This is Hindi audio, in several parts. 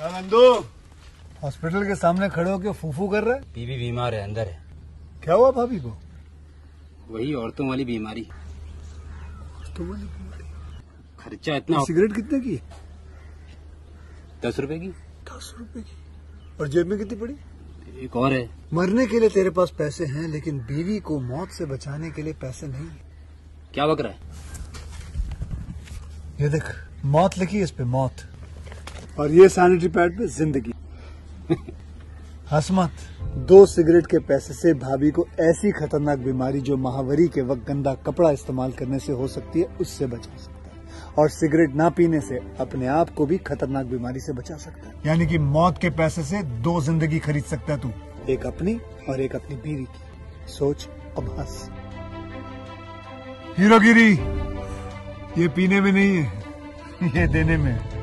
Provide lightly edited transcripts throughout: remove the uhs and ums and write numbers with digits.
नंदू, हॉस्पिटल के सामने खड़े होकर फूफू कर रहा है। बीवी बीमार है, अंदर है। क्या हुआ भाभी को? वही औरतों वाली बीमारी। खर्चा इतना। सिगरेट कितने की? 10 रुपए की। 10 रुपए की। और जेब में कितनी पड़ी? एक और है। मरने के लिए तेरे पास पैसे हैं, लेकिन बीवी को मौत से बचाने के लिए पैसे नहीं है। क्या बक रहा है? ये देख, मौत लिखी है इस पे, मौत। और ये सैनिटरी पैड पे जिंदगी। हंस मत। 2 सिगरेट के पैसे से भाभी को ऐसी खतरनाक बीमारी जो महावरी के वक्त गंदा कपड़ा इस्तेमाल करने से हो सकती है, उससे बचा सकता है। और सिगरेट ना पीने से अपने आप को भी खतरनाक बीमारी से बचा सकता है। यानी कि मौत के पैसे से 2 जिंदगी खरीद सकता है तू, एक अपनी और एक अपनी बीवी की। सोच अब हंस। हीरोगिरी ये पीने में नहीं है, ये देने में है।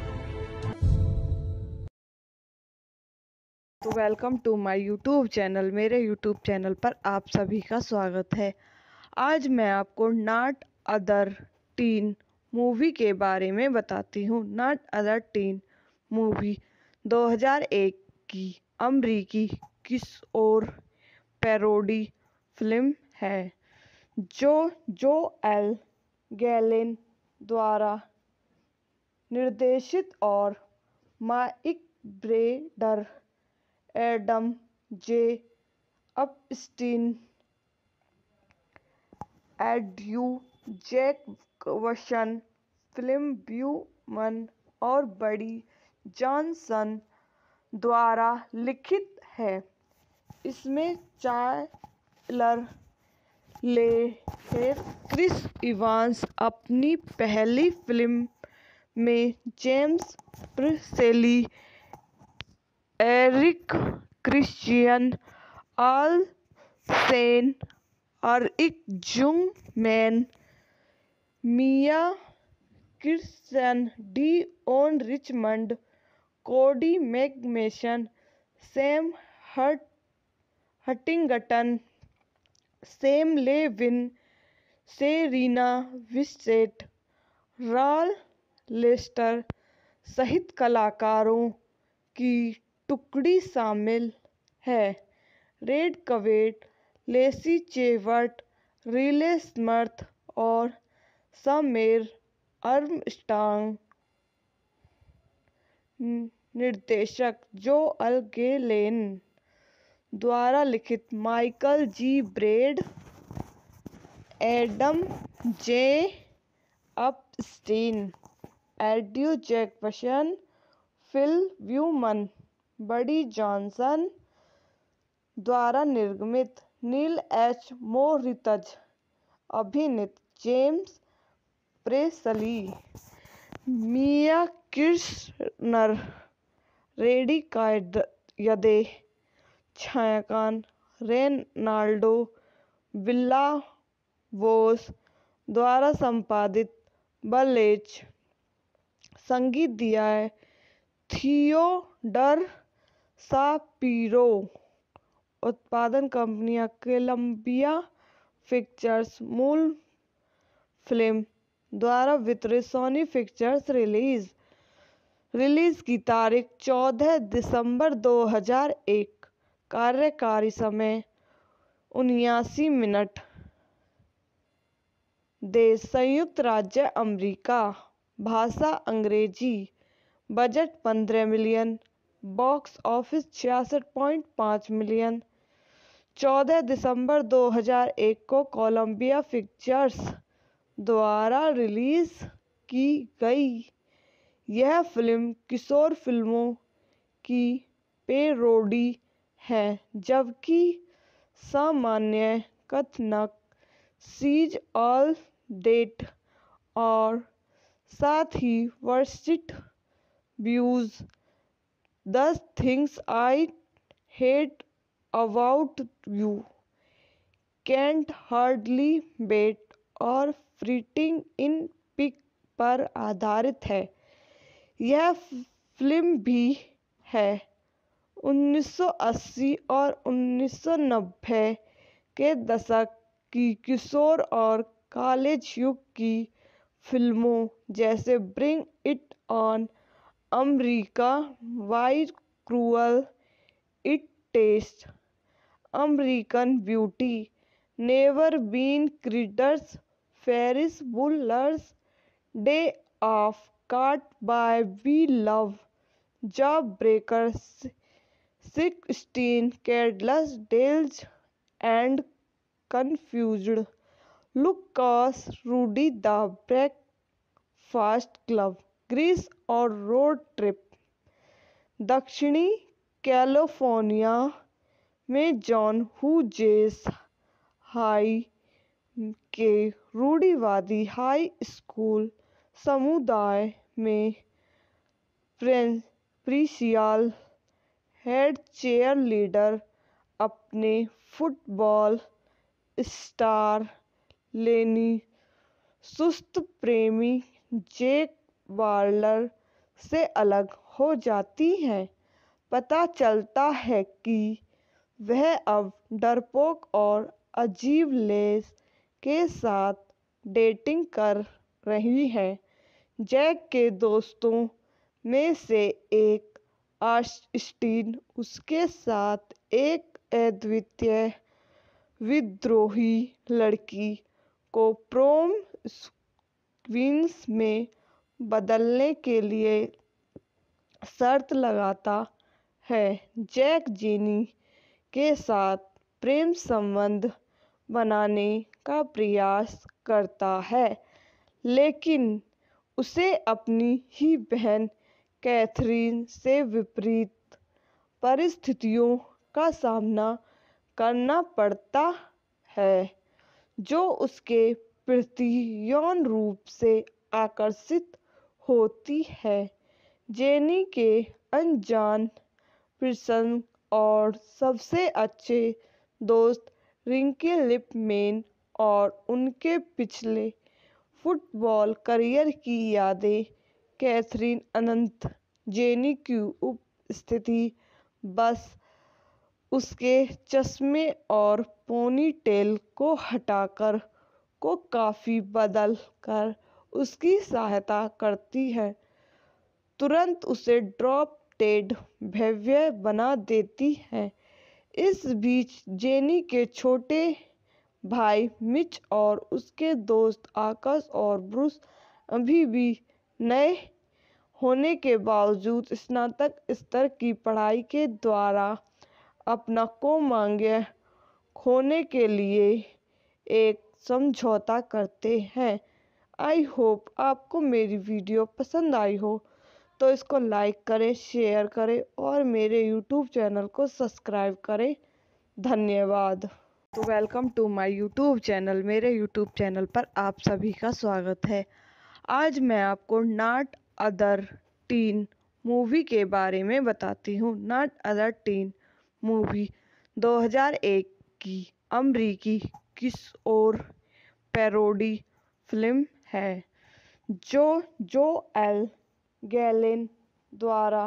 तो welcome to my YouTube channel. मेरे यूट्यूब चैनल पर आप सभी का स्वागत है। आज मैं आपको नॉट अदर टीन मूवी के बारे में बताती हूँ। नॉट अदर टीन मूवी 2001 की अमरीकी किशोर पैरोडी फिल्म है जो जोएल गैलिन द्वारा निर्देशित और माइक ब्रेडर, एडम जे Epstein, Andrew Jackson, Phil Beauman और बडी जॉनसन द्वारा लिखित है। इसमें चाइल्डर लेहेर, क्रिस इवांस अपनी पहली फिल्म में, James Pressly, Eric Christian, Olsen, Eric Jungmann, Mia Kirsten, Deon Richmond, Cody McMains, Sam Huntington, Sam Levine, Cerina Vincent, Ron Lester सहित कलाकारों की टुकड़ी शामिल है। Randy Quaid, Lacey Chabert, Riley Smith और समेर आर्मस्ट्रॉन्ग। निर्देशक जोएल गैलिन द्वारा लिखित, माइकल जी ब्रेड, एडम जे Epstein, Andrew Jackson, Phil Beauman, Buddy Johnson द्वारा निर्मित, नील एच मोरित्ज अभिनीत, James Pressly, Mia Kirshner, Randy कायदे, छायांकन, रेनाल्डो विल्ला-वोस द्वारा संपादित, बलेच। संगीत दिया है थियोडर शापिरो। उत्पादन कंपनियां कोलंबिया पिक्चर्स, मूल फिल्म द्वारा वितरित, सोनी पिक्चर्स। रिलीज की तारीख 14 दिसंबर 2001। कार्यकारी समय 79 मिनट। देश संयुक्त राज्य अमेरिका। भाषा अंग्रेजी। Budget 15 million. Box office 66.5 million. 14 दिसंबर 2001 को कोलंबिया पिक्चर्स द्वारा रिलीज की गई। यह फिल्म किशोर फिल्मों की पैरोडी है, जबकि सामान्य कथानक सीज ऑल दैट और साथ ही वर्स्ट व्यूज, 10 things I hate about you, can't hardly wait और फ्रीटिंग इन पिक पर आधारित है। यह फिल्म भी है 1980 और 1990 के दशक की किशोर और कॉलेज युग की फिल्मों जैसे bring it on, America Y cruel it taste, American beauty, never been क्रीडर्स, Ferris Bueller's, day off can't buy me love, job breakers, 16 candles डेल्स and confused, Lucas Rudy the breakfast club, Greece और रोड ट्रिप, दक्षिणी कैलिफोर्निया में जॉन हुजेस हाई के रूढ़िवादी हाई स्कूल समुदाय में प्रिंसिपल हेड चेयर लीडर, अपने फुटबॉल स्टार लेनी सुस्त प्रेमी जैक वार्लर से अलग हो जाती हैं। पता चलता है कि वह अब डरपोक और अजीब लेस के साथ डेटिंग कर रही है। जैक के दोस्तों में से एक ऑस्टिन उसके साथ एक अद्वितीय विद्रोही लड़की को प्रोम क्वींस में बदलने के लिए शर्त लगाता है। जैक जेनी के साथ प्रेम संबंध बनाने का प्रयास करता है, लेकिन उसे अपनी ही बहन कैथरीन से विपरीत परिस्थितियों का सामना करना पड़ता है, जो उसके प्रति यौन रूप से आकर्षित होती है। जेनी के अनजान प्रसंग और सबसे अच्छे दोस्त रिंकी लिपमैन और उनके पिछले फुटबॉल करियर की यादें कैथरीन अनंत जेनी की उपस्थिति बस उसके चश्मे और पोनीटेल को हटाकर को काफ़ी बदल कर उसकी सहायता करती है, तुरंत उसे ड्रॉप डेड भव्य बना देती है। इस बीच जेनी के छोटे भाई मिच और उसके दोस्त आकाश और ब्रूस अभी भी नए होने के बावजूद स्नातक स्तर की पढ़ाई के द्वारा अपना कोमांग्य खोने के लिए एक समझौता करते हैं। आई होप आपको मेरी वीडियो पसंद आई हो, तो इसको लाइक करें, शेयर करें और मेरे यूट्यूब चैनल को सब्सक्राइब करें। धन्यवाद। तो welcome to my YouTube channel. मेरे यूट्यूब चैनल पर आप सभी का स्वागत है। आज मैं आपको नॉट अदर टीन मूवी के बारे में बताती हूँ। नॉट अदर टीन मूवी 2001 की अमरीकी किशोर पैरोडी फिल्म है, जो जोएल गैलेन द्वारा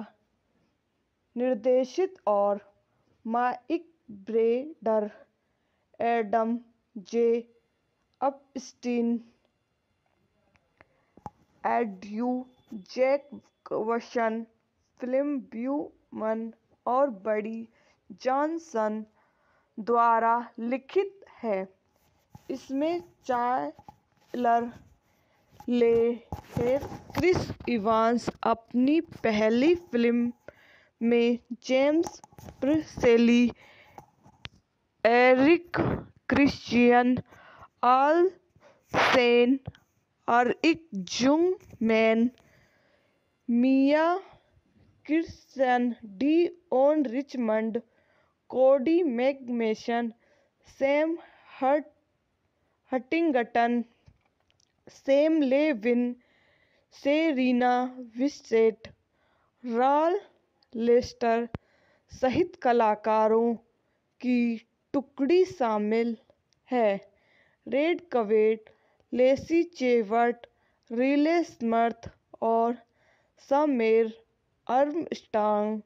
निर्देशित और माइक ब्रेडर, एडम जे Epstein, Andrew Jackson, Phil Beauman और बडी जॉनसन द्वारा लिखित है। इसमें चाइलर लेहेर, क्रिस इवांस अपनी पहली फिल्म में, James Pressly, Eric Christian, Olsen, Eric Jungmann, Mia Kirsten, Deon Richmond, Cody McMains, Sam Huntington, Sam Levine, Cerina Vincent, Ron Lester सहित कलाकारों की टुकड़ी शामिल है। Randy Quaid, Lacey Chabert, Riley Smith और समेर आर्मस्ट्रॉन्ग।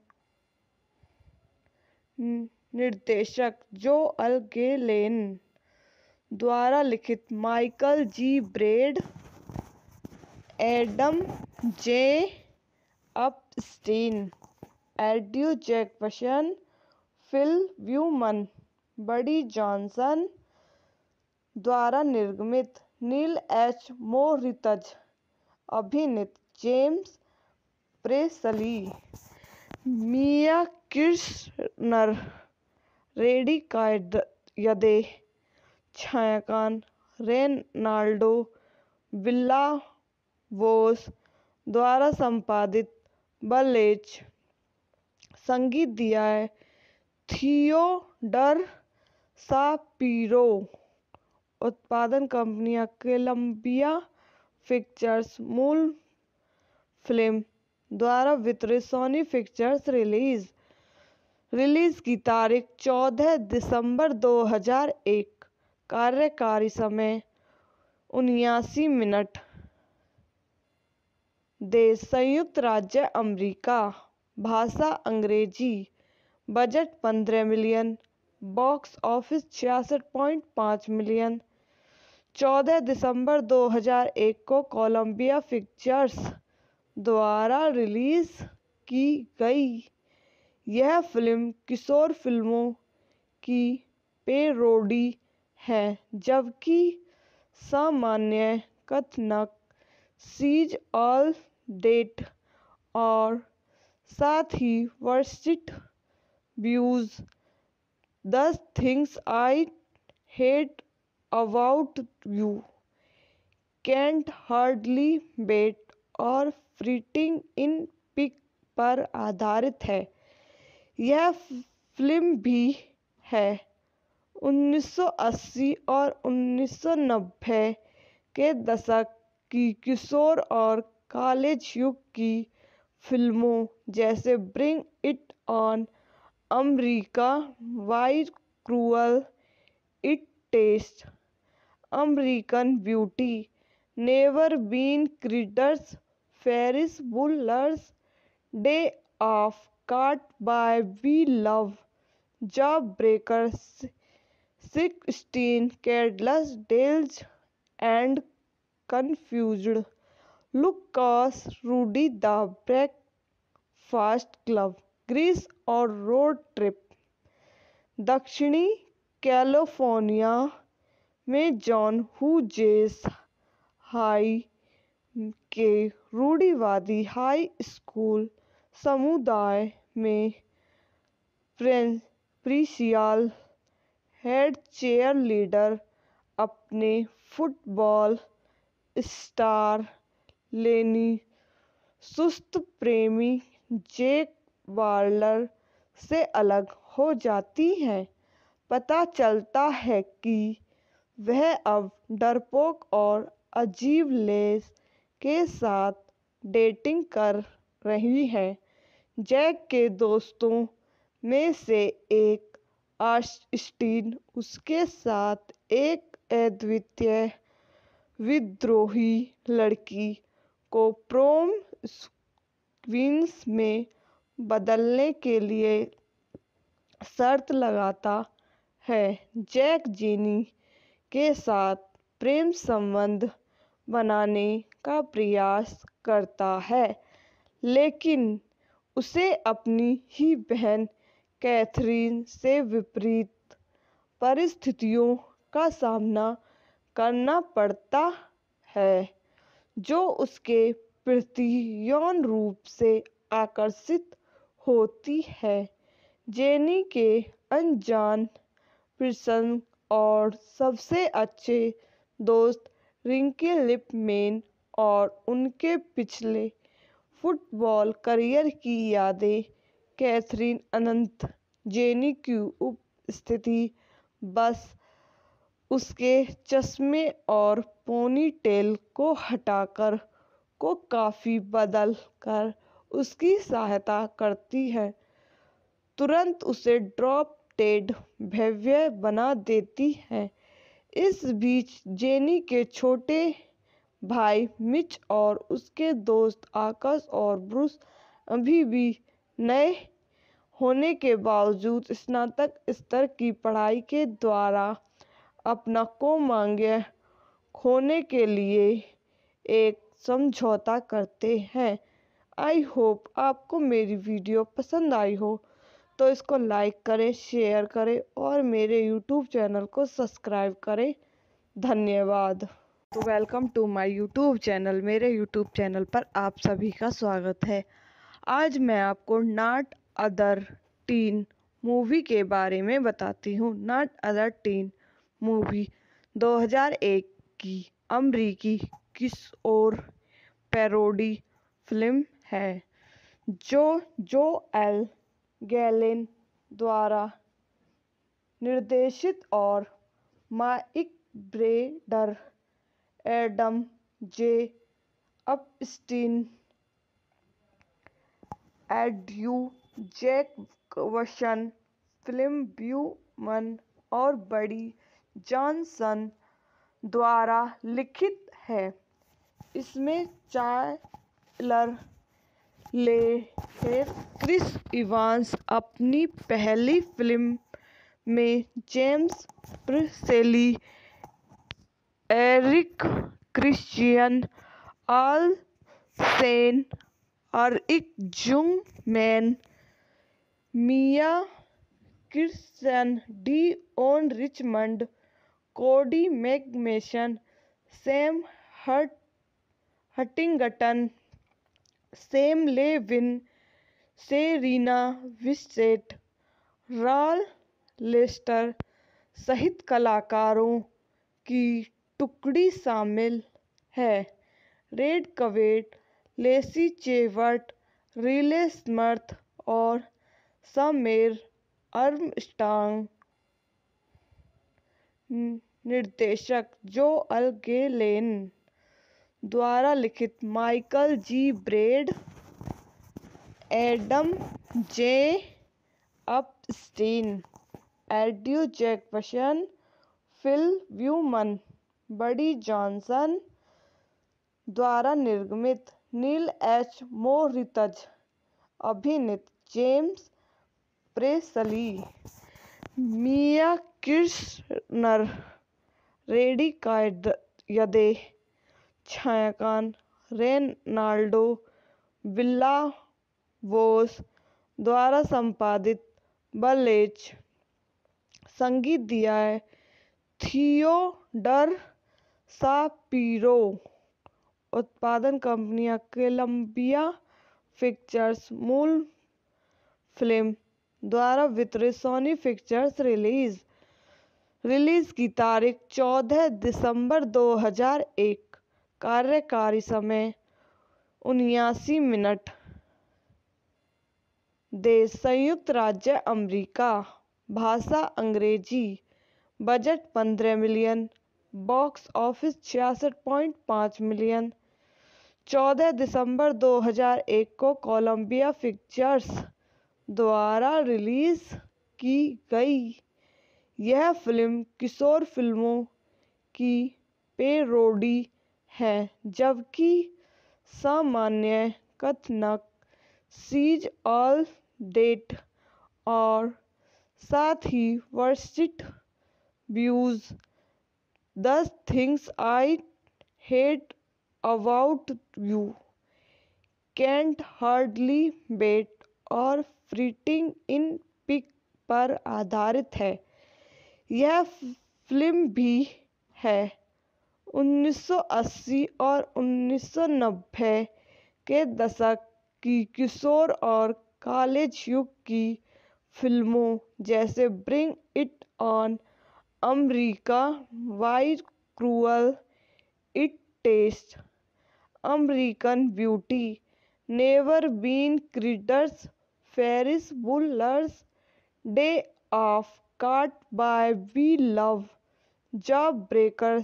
निर्देशक जोएल गैलेन द्वारा लिखित, माइकल जी ब्रेड, एडम जे अपस्टीन, एड्यू Jackson, Phil Beauman, Buddy Johnson द्वारा निर्मित, नील एच मोरितज अभिनीत, James Pressly, Mia Kirshner, Randy कायदे, छायांकन रेनाल्डो विल्ला-वोस द्वारा संपादित, बलेज संगीत दिया है थियोडर शापिरो, उत्पादन कंपनियां कोलंबिया पिक्चर्स, मूल फिल्म द्वारा वितरित, सोनी पिक्चर्स। रिलीज की तारीख 14 दिसंबर 2001, कार्यकारी समय 79 मिनट, देश संयुक्त राज्य अमेरिका, भाषा अंग्रेजी, budget 15 million, box office 66.5 million, 14 दिसंबर 2001 को कोलंबिया पिक्चर्स द्वारा रिलीज की गई। यह फिल्म किशोर फिल्मों की पैरोडी है, जबकि सामान्य कथानक सीज ऑल डेट और साथ ही वर्स्ट व्यूज 10 things I hate about you, can't hardly wait और प्रीटी इन पिंक पर आधारित है। यह फिल्म भी है 1980 और 1990 के दशक की किशोर और कॉलेज युग की फिल्मों जैसे bring it on, America, Y cruel it taste, American beauty, never been क्रीडर्स, Ferris Bueller's day off, can't buy me love, job breaker, 16 candles, डेल्स and confused, Lucas, Rudy the breakfast club, Greece और रोड ट्रिप, दक्षिणी कैलिफोर्निया में जॉन हुजेस हाई के रूढ़िवादी हाई स्कूल समुदाय में प्रिंसिपल हेड चेयर लीडर अपने फुटबॉल स्टार लेनी सुस्त प्रेमी जैक वार्लर से अलग हो जाती हैं। पता चलता है कि वह अब डरपोक और अजीब लेस के साथ डेटिंग कर रही है। जैक के दोस्तों में से एक ऑस्टिन उसके साथ एक अद्वितीय विद्रोही लड़की को प्रोम क्वींस में बदलने के लिए शर्त लगाता है। जैक जेनी के साथ प्रेम संबंध बनाने का प्रयास करता है, लेकिन उसे अपनी ही बहन कैथरीन से विपरीत परिस्थितियों का सामना करना पड़ता है, जो उसके प्रति यौन रूप से आकर्षित होती है। जेनी के अनजान प्रसंग और सबसे अच्छे दोस्त रिकी लिपमैन और उनके पिछले फुटबॉल करियर की यादें कैथरीन अनंत जेनी की उपस्थिति बस उसके चश्मे और पोनीटेल को हटाकर को काफी बदल कर उसकी सहायता करती है, तुरंत उसे ड्रॉप डेड भव्य बना देती है। इस बीच जेनी के छोटे भाई मिच और उसके दोस्त आकाश और ब्रूस अभी भी नए होने के बावजूद स्नातक स्तर की पढ़ाई के द्वारा अपना कोमांग्य खोने के लिए एक समझौता करते हैं। आई होप आपको मेरी वीडियो पसंद आई हो तो इसको लाइक करें, शेयर करें और मेरे यूट्यूब चैनल को सब्सक्राइब करें। धन्यवाद। तो welcome to my YouTube channel. मेरे यूट्यूब चैनल पर आप सभी का स्वागत है। आज मैं आपको नॉट अदर टीन मूवी के बारे में बताती हूँ। नॉट अदर टीन मूवी 2001 की अमरीकी किशोर पैरोडी फिल्म है जो जोएल गैलिन द्वारा निर्देशित और माइक ब्रेडर, एडम जे Epstein, Andrew Jackson, Phil Beauman और बडी जॉनसन द्वारा लिखित है। इसमें चाइलर लेयर, क्रिस इवांस अपनी पहली फिल्म में, James Pressly, Eric Christian, Olsen, Eric Jungmann, Mia Kirsten, Deon Richmond, Cody McMains, Sam Huntington, Sam Levine, Cerina Vincent, Ron Lester सहित कलाकारों की टुकड़ी शामिल है। Randy Quaid, Lacey Chabert, Riley Smith और समीर आर्मस्ट्रॉन्ग। निर्देशक जोएल गैलिन द्वारा लिखित, माइकल जी ब्रेड, एडम जे Epstein, Andrew Jackson, Phil Beauman, Buddy Johnson द्वारा निर्मित, नील एच मोरित्ज अभिनीत, James Pressly, Mia Kirshner, Randy कायदे, छायांकन रेनाल्डो विल्ला-वोस द्वारा संपादित, बलेच। संगीत दिया है थियोडर शापिरो। उत्पादन कंपनियां कोलंबिया पिक्चर्स, मूल फिल्म द्वारा वितरित, सोनी पिक्चर्स। रिलीज की तारीख 14 दिसंबर 2001। कार्यकारी समय 79 मिनट। देश संयुक्त राज्य अमेरिका। भाषा अंग्रेजी। Budget 15 million. Box office 66.5 million. 14 दिसंबर 2001 को कोलंबिया पिक्चर्स द्वारा रिलीज की गई। यह फिल्म किशोर फिल्मों की पैरोडी है, जबकि सामान्य कथानक सीज ऑल डेट और साथ ही वर्स्ट व्यूज, 10 things I hate about you, can't hardly wait और प्रीटी इन पिंक पर आधारित है। यह फिल्म भी है 1980 और 1990 के दशक की किशोर और कॉलेज युग की फिल्मों जैसे bring it on America, why cruel it taste, American beauty, never been क्रीडर्स, Ferris Bueller's day off, can't buy me love, job breaker,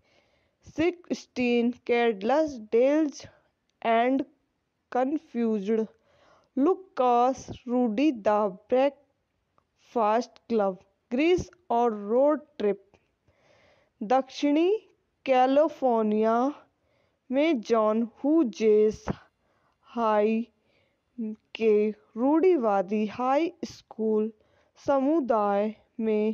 16 candles, डेल्स and confused, Lucas, Rudy the breakfast club, Greece और रोड ट्रिप। दक्षिणी कैलिफोर्निया में जॉन हुजेस हाई के रूढ़िवादी हाई स्कूल समुदाय में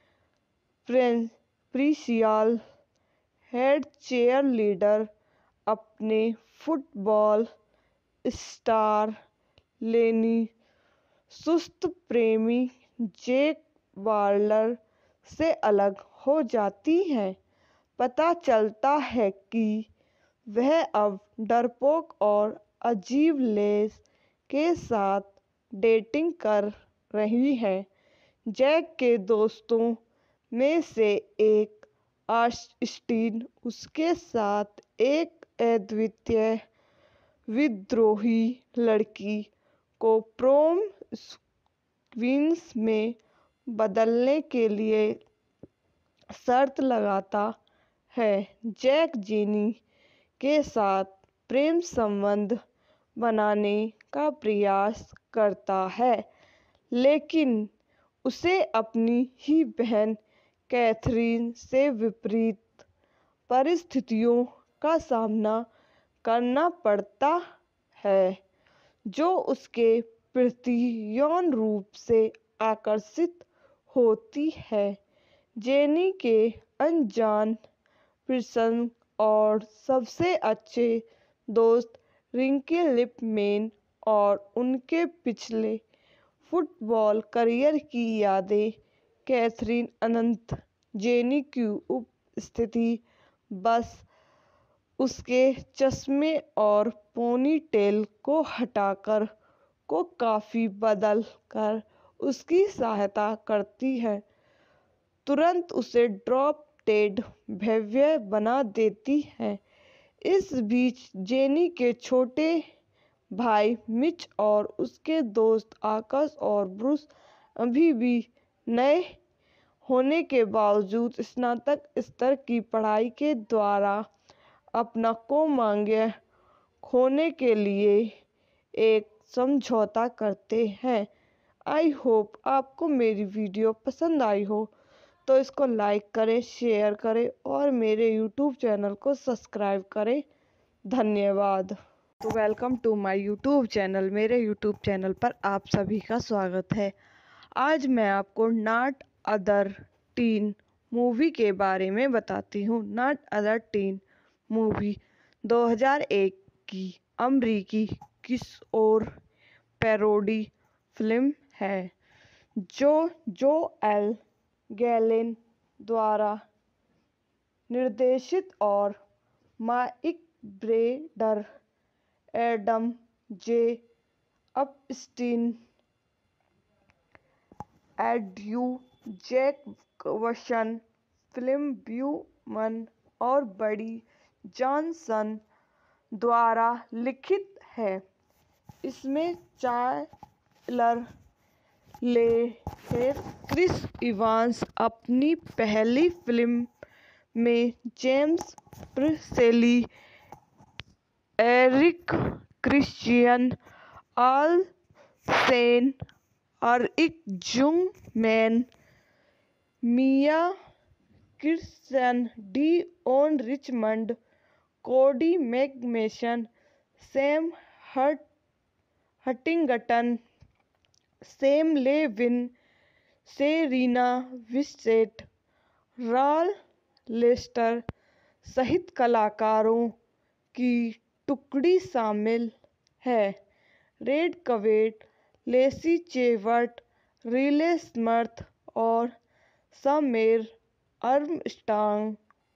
प्रिंसिपल हेड चेयर लीडर अपने फुटबॉल स्टार लेनी सुस्त प्रेमी जैक वार्लर से अलग हो जाती है। पता चलता है कि वह अब डरपोक और अजीब लेस के साथ डेटिंग कर रही है। जैक के दोस्तों में से एक ऑस्टिन उसके साथ एक अद्वितीय विद्रोही लड़की को प्रोम क्वींस में बदलने के लिए शर्त लगाता है। जैक जेनी के साथ प्रेम संबंध बनाने का प्रयास करता है, लेकिन उसे अपनी ही बहन कैथरीन से विपरीत परिस्थितियों का सामना करना पड़ता है, जो उसके प्रति यौन रूप से आकर्षित होती है। जेनी के अनजान प्रसंग और सबसे अच्छे दोस्त रिंकी लिपमैन और उनके पिछले फुटबॉल करियर की यादें कैथरीन अनंत जेनी की उपस्थिति बस उसके चश्मे और पोनीटेल को हटाकर को काफी बदल कर उसकी सहायता करती है, तुरंत उसे ड्रॉप डेड भव्य बना देती है। इस बीच जेनी के छोटे भाई मिच और उसके दोस्त आकाश और ब्रूस अभी भी नए होने के बावजूद स्नातक स्तर की पढ़ाई के द्वारा अपना कोमांग्य खोने के लिए एक समझौता करते हैं। आई होप आपको मेरी वीडियो पसंद आई हो तो इसको लाइक करें, शेयर करें और मेरे यूट्यूब चैनल को सब्सक्राइब करें। धन्यवाद। तो welcome to my YouTube channel. मेरे यूट्यूब चैनल पर आप सभी का स्वागत है। आज मैं आपको नॉट अदर टीन मूवी के बारे में बताती हूँ। नॉट अदर टीन मूवी 2001 की अमरीकी किशोर पैरोडी फिल्म है, जो जोएल गैलेन द्वारा निर्देशित और माइक ब्रेडर, एडम जे Epstein, Andrew Jackson, Phil Beauman और बडी जॉनसन द्वारा लिखित है। इसमें चाइलर लेहेर, क्रिस इवांस अपनी पहली फिल्म में, James Pressly, Eric Christian, Olsen, Eric Jungmann, Mia Kirsten, Deon Richmond, Cody McMains, Sam Huntington, Sam Levine, Cerina Vincent, Ron Lester सहित कलाकारों की टुकड़ी शामिल है। Randy Quaid, Lacey Chabert, Riley Smith और समेर आर्मस्ट्रॉन्ग।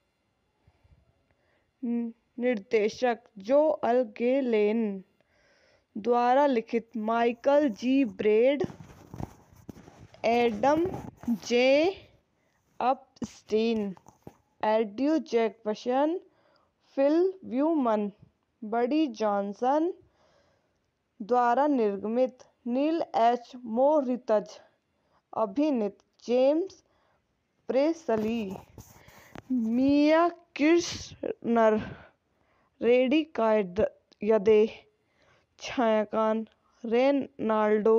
निर्देशक जोएल गैलेन द्वारा लिखित, माइकल जी ब्रेड, एडम जे Epstein, Andrew Jackson, Phil Beauman, Buddy Johnson द्वारा निर्मित, नील एच मोरित्ज अभिनीत, James Pressly, Mia Kirshner, Randy कायदे, छायांकन रेनाल्डो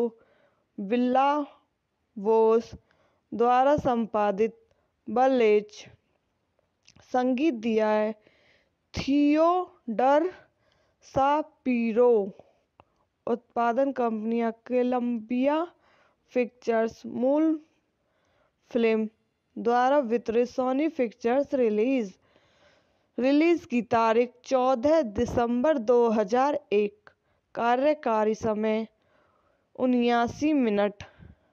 विल्ला-वोस द्वारा संपादित, बलेच संगीत दिया है थियोडर शापिरो। उत्पादन कंपनियां कोलंबिया पिक्चर्स, मूल फिल्म द्वारा वितरित, सोनी पिक्चर्स। रिलीज की तारीख 14 दिसंबर 2001, कार्यकारी समय 79 मिनट।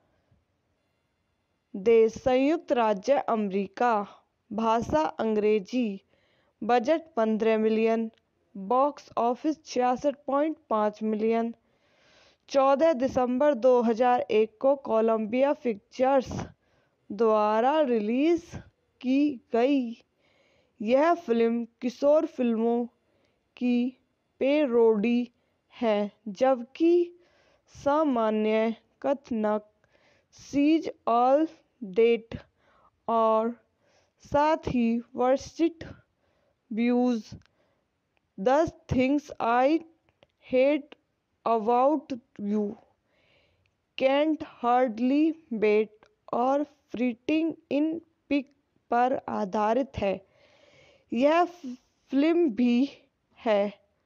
देश संयुक्त राज्य अमेरिका। भाषा अंग्रेजी। Budget 15 million. Box office 66.5 million. 14 दिसंबर 2001 को कोलंबिया पिक्चर्स द्वारा रिलीज की गई। यह फिल्म किशोर फिल्मों की पैरोडी है, जबकि सामान्य कथानक सीज ऑल डेट और साथ ही वर्स्ट व्यूज 10 things I hate about you, can't hardly wait और फ्रीटिंग इन पिक पर आधारित है। यह फिल्म भी है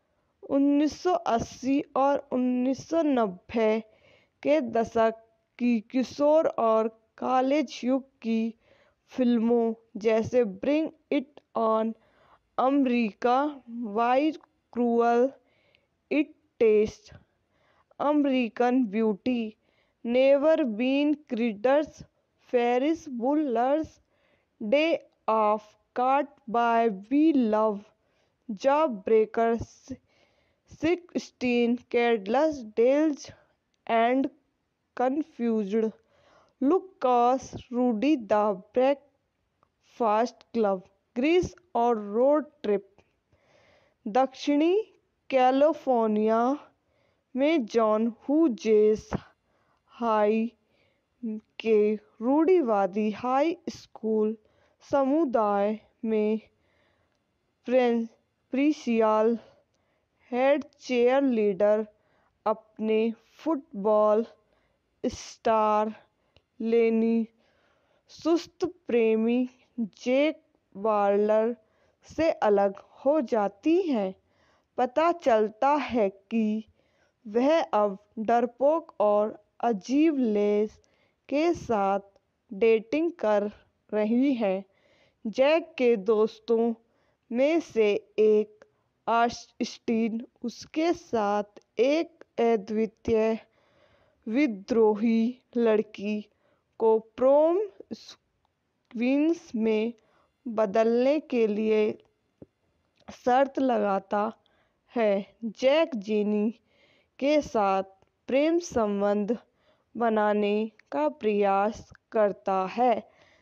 1980 और 1990 के दशक की किशोर और कॉलेज युग की फिल्मों जैसे bring it on America, Y cruel it taste, American beauty, never been क्रीडर्स, Ferris Bueller's day off, can't buy me love, job breaker, 16 candles डेल्स and confused, Lucas, Rudy the breakfast club, Greece और रोड ट्रिप। दक्षिणी कैलिफोर्निया में जॉन हुजेस हाई के रूढ़िवादी हाई स्कूल समुदाय में प्रिंसिपल हेड चेयर लीडर अपने फुटबॉल स्टार लेनी सुस्त प्रेमी जैक वार्लर से अलग हो जाती है। पता चलता है कि वह अब डरपोक और अजीब लेस के साथ डेटिंग कर रही है। जैक के दोस्तों में से एक ऑस्टिन उसके साथ एक अद्वितीय विद्रोही लड़की को प्रोम क्वींस में बदलने के लिए शर्त लगाता है। जैक जेनी के साथ प्रेम संबंध बनाने का प्रयास करता है,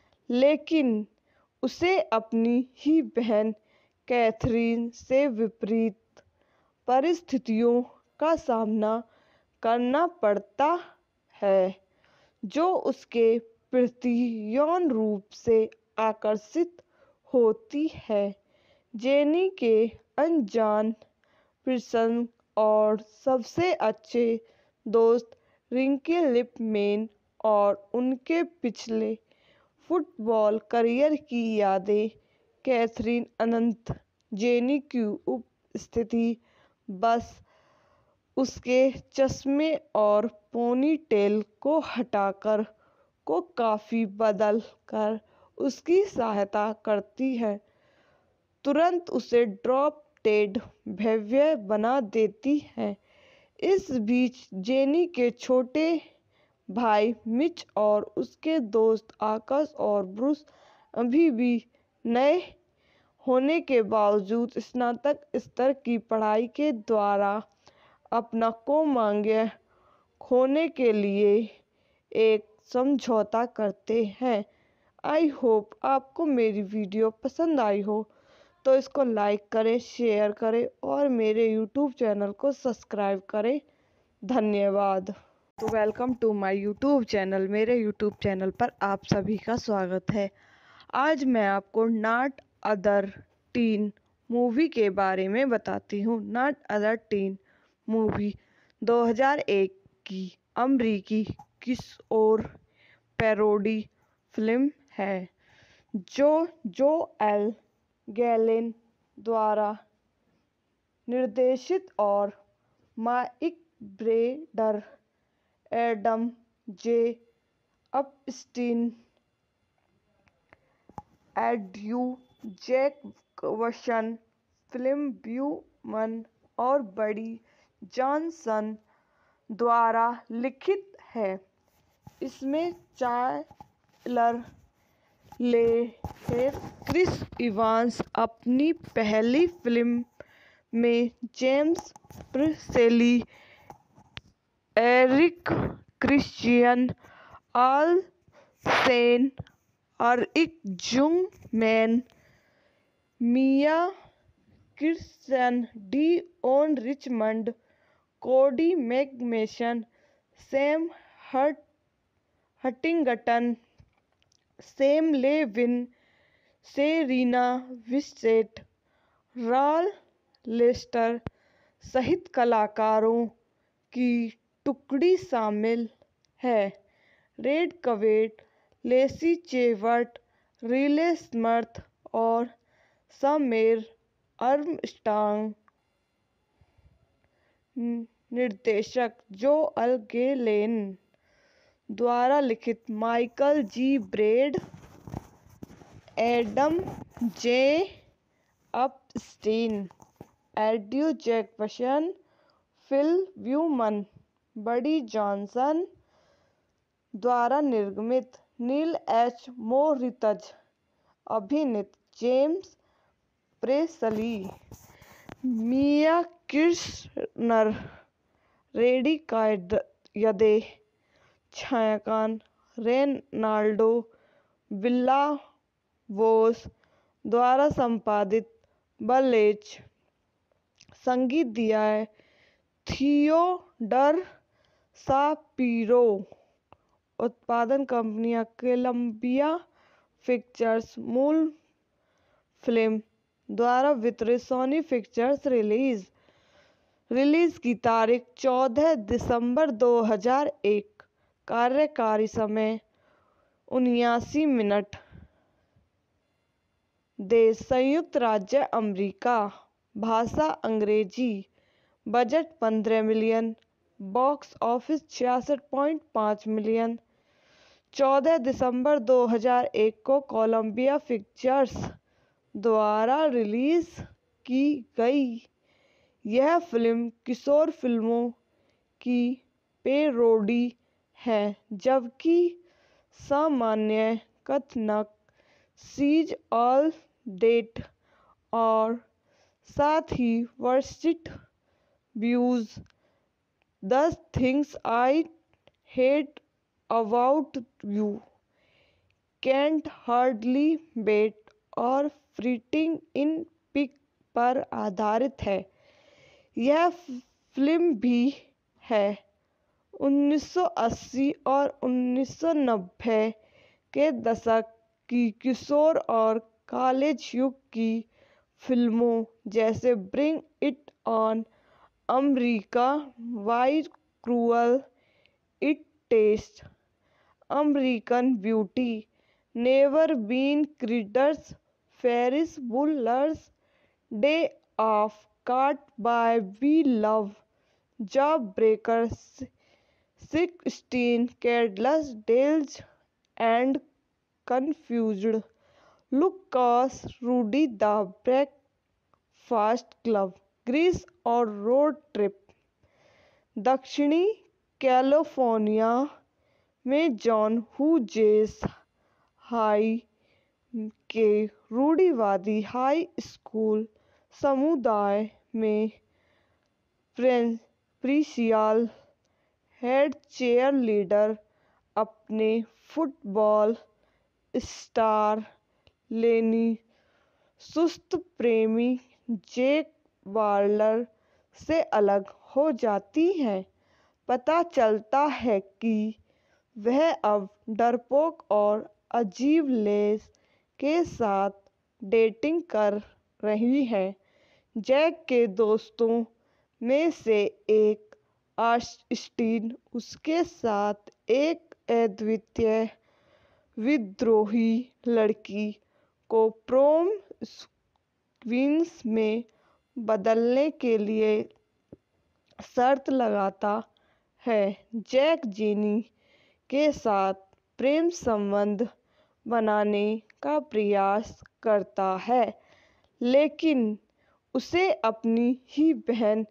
लेकिन उसे अपनी ही बहन कैथरीन से विपरीत परिस्थितियों का सामना करना पड़ता है, जो उसके प्रति यौन रूप से आकर्षित होती है। जेनी के अनजान प्रसंग और सबसे अच्छे दोस्त रिकी लिपमैन और उनके पिछले फुटबॉल करियर की यादें। कैथरीन अनंत जेनी की उपस्थिति बस उसके चश्मे और पोनीटेल को हटाकर को काफी बदल कर उसकी सहायता करती है, तुरंत उसे ड्रॉप डेड भव्य बना देती है। इस बीच जेनी के छोटे भाई मिच और उसके दोस्त आकाश और ब्रूस अभी भी नए होने के बावजूद स्नातक स्तर की पढ़ाई के द्वारा अपना कोमांग्य खोने के लिए एक समझौता करते हैं। आई होप आपको मेरी वीडियो पसंद आई हो, तो इसको लाइक करें, शेयर करें और मेरे यूट्यूब चैनल को सब्सक्राइब करें। धन्यवाद। तो welcome to my YouTube channel. मेरे यूट्यूब चैनल पर आप सभी का स्वागत है। आज मैं आपको नॉट अदर टीन मूवी के बारे में बताती हूँ। नॉट अदर टीन मूवी 2001 की अमरीकी किशोर पैरोडी फिल्म है, जो जोएल गैलेन द्वारा निर्देशित और माइक ब्रेडर, एडम जे Epstein, Andrew Jackson, Phil Beauman और बड़ी जॉनसन द्वारा लिखित है। इसमें टायलर लेहेर, क्रिस इवांस अपनी पहली फिल्म में, James Pressly, Eric Christian, Olsen, Eric Jungmann, Mia Kirsten, Deon Richmond, Cody McMains, Sam Huntington, Sam Levine, Cerina Vincent, Ron Lester सहित कलाकारों की टुकड़ी शामिल है। Randy Quaid, Lacey Chabert, Riley Smith और समीर आर्मस्ट्रॉन्ग। निर्देशक जोएल गैलेन द्वारा लिखित माइकल जी ब्रेड, एडम जे Epstein, Andrew Jacobson, Phil Beauman, Buddy Johnson द्वारा निर्मित, नील एच मोरित्ज अभिनीत, James Pressly, Mia Kirshner, Randy कायदे, छायांकन रेनाल्डो विल्ला-वोस द्वारा संपादित, बलेच। संगीत दिया है थियोडर शापिरो। उत्पादन कंपनियां कोलंबिया पिक्चर्स, मूल फिल्म द्वारा वितरित, सोनी पिक्चर्स। रिलीज की तारीख 14 दिसंबर 2001। कार्यकारी समय 79 मिनट। देश संयुक्त राज्य अमेरिका। भाषा अंग्रेजी। Budget 15 million. Box office 66.5 million. 14 दिसंबर 2001 को कोलंबिया पिक्चर्स द्वारा रिलीज की गई। यह फिल्म किशोर फिल्मों की पैरोडी है, जबकि सामान्य कथानक शीज ऑल दैट और साथ ही वर्स्ट व्यूज, 10 things I hate about you, can't hardly wait और प्रीटी इन पिंक पर आधारित है। यह फिल्म भी है 1980 और 1990 के दशक की किशोर और कॉलेज युग की फिल्मों जैसे bring it on, America, Y cruel it taste, American beauty, never been क्रीडर्स, Ferris Bueller's day off, can't buy me love, job breaker, 16 candles, डेल्स and confused, Lucas, Rudy the breakfast club, Greece और रोड ट्रिप। दक्षिणी कैलिफोर्निया में जॉन हुजेस हाई के रूढ़िवादी हाई स्कूल समुदाय में प्रिंसिपल हेड चीयरलीडर अपने फुटबॉल स्टार लेनी सुस्त प्रेमी जैक वार्नर से अलग हो जाती है। पता चलता है कि वह अब डरपोक और अजीब लेस के साथ डेटिंग कर रही है। जैक के दोस्तों में से एक ऑस्टिन उसके साथ एक अद्वितीय विद्रोही लड़की को प्रोम क्वींस में बदलने के लिए शर्त लगाता है। जैक जेनी के साथ प्रेम संबंध बनाने का प्रयास करता है, लेकिन उसे अपनी ही बहन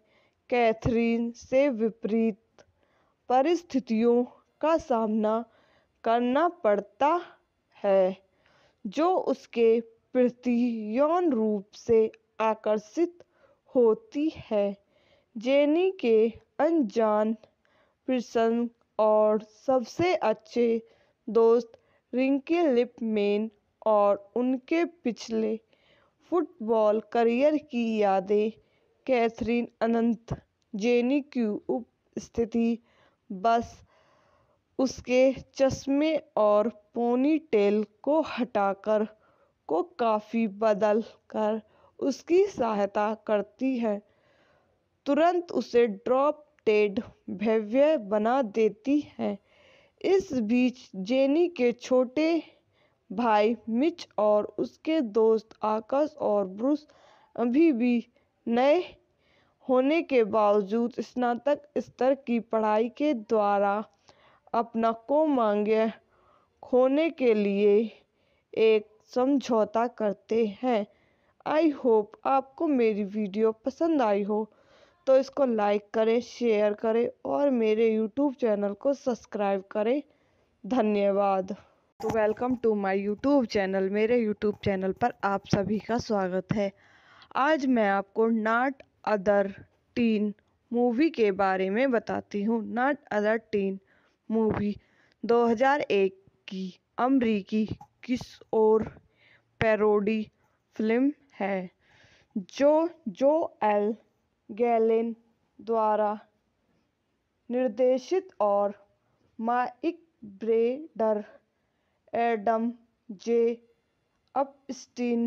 कैथरीन से विपरीत परिस्थितियों का सामना करना पड़ता है, जो उसके प्रति यौन रूप से आकर्षित होती है। जेनी के अनजान प्रसंग और सबसे अच्छे दोस्त रिंकी लिपमैन और उनके पिछले फुटबॉल करियर की यादें। कैथरीन अनंत जेनी की उपस्थिति बस उसके चश्मे और पोनीटेल को हटाकर को काफ़ी बदल कर उसकी सहायता करती है, तुरंत उसे ड्रॉप डेड भव्य बना देती है। इस बीच जेनी के छोटे भाई मिच और उसके दोस्त आकाश और ब्रूस अभी भी नए होने के बावजूद स्नातक स्तर की पढ़ाई के द्वारा अपना कोमांग्य खोने के लिए एक समझौता करते हैं। आई होप आपको मेरी वीडियो पसंद आई हो, तो इसको लाइक करें, शेयर करें और मेरे यूट्यूब चैनल को सब्सक्राइब करें। धन्यवाद। तो welcome to my YouTube channel. मेरे यूट्यूब चैनल पर आप सभी का स्वागत है। आज मैं आपको नॉट अदर टीन मूवी के बारे में बताती हूँ। नॉट अदर टीन मूवी 2001 की अमरीकी किशोर पैरोडी फिल्म है, जो जोएल गैलेन द्वारा निर्देशित और माइक ब्रेडर, एडम जे Epstein,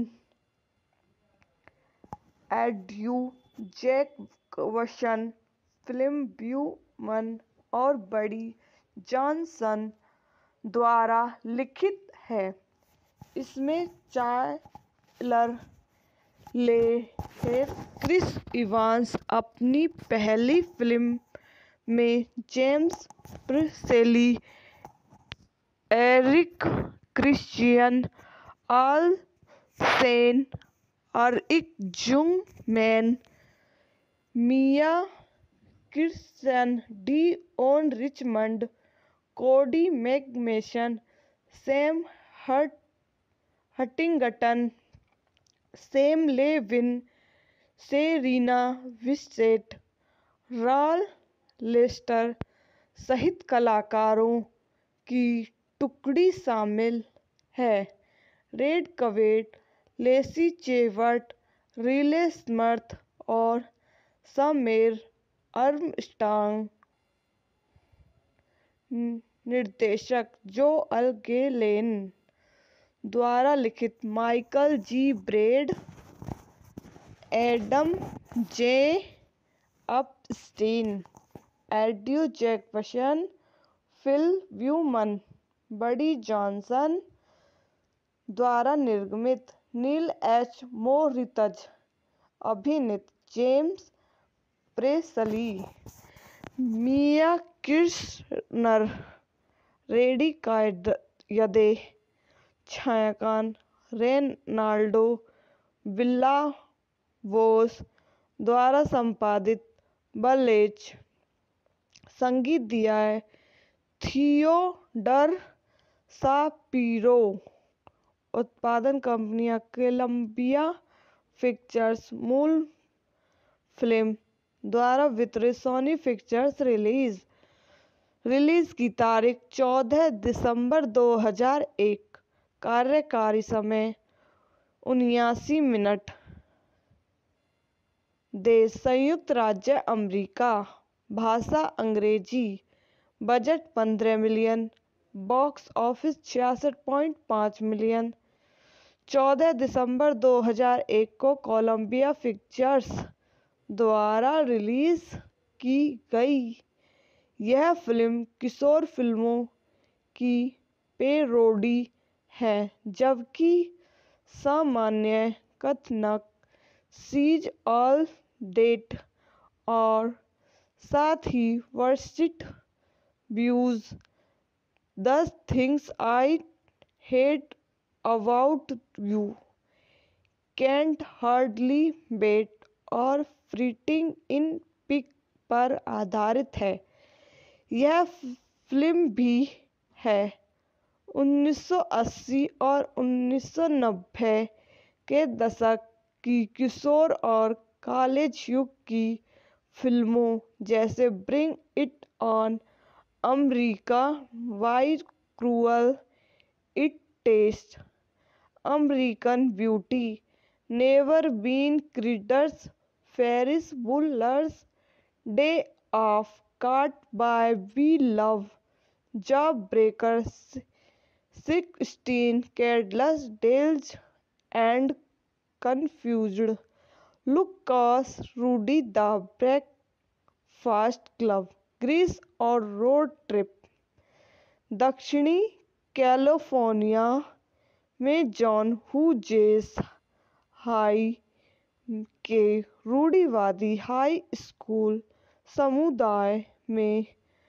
Andrew Jackson, Phil Beauman और बडी जॉनसन द्वारा लिखित है। इसमें चाइल्डर ले क्रिस इवांस अपनी पहली फिल्म में, James Pressly, Eric Christian, Olsen, Eric Jungmann, Mia Kirsten, Deon Richmond, Cody McMains, Sam Huntington, Sam Levine, Cerina Vincent, Ron Lester सहित कलाकारों की टुकड़ी शामिल है। Randy Quaid, Lacey Chabert, Riley Smith और समेर आर्मस्ट्रॉन्ग। निर्देशक जोएल गैलेन द्वारा लिखित, माइकल जी ब्रेड, एडम जे Epstein, Andrew Jackson, Phil Beauman, Buddy Johnson द्वारा निर्मित, नील एच मोरित्ज अभिनीत, James Pressly, Mia Kirshner, Randy कायदे, छायांकन रेनाल्डो विल्ला-वोस द्वारा संपादित, बलेज संगीत दिया है थियोडर शापिरो। उत्पादन कंपनियां कोलंबिया पिक्चर्स, मूल फिल्म द्वारा वितरित, सोनी पिक्चर्स। रिलीज की तारीख 14 दिसंबर 2001। कार्यकारी समय 79 मिनट। देश संयुक्त राज्य अमेरिका। भाषा अंग्रेजी। Budget 15 million. Box office 66.5 million. 14 दिसंबर 2001 को कोलंबिया पिक्चर्स द्वारा रिलीज की गई। यह फिल्म किशोर फिल्मों की पैरोडी है, जबकि सामान्य कथानक सीज ऑल डेट और साथ ही वर्स्ट व्यूज, 10 things I hate about you, can't hardly wait और फ्रीटिंग इन पिक पर आधारित है। यह फिल्म भी है 1980 और 1990 के दशक की किशोर और कॉलेज युग की फिल्मों जैसे bring it on, America, Y cruel it taste, American beauty, never been क्रीडर्स, Ferris Bueller's day off, can't buy me love, job breaker, 16 candles डेल्स and confused, Lucas, Rudy the breakfast club, Greece और रोड ट्रिप, दक्षिणी कैलिफोर्निया में जॉन हुजेस हाई के रूढ़िवादी हाई स्कूल समुदाय में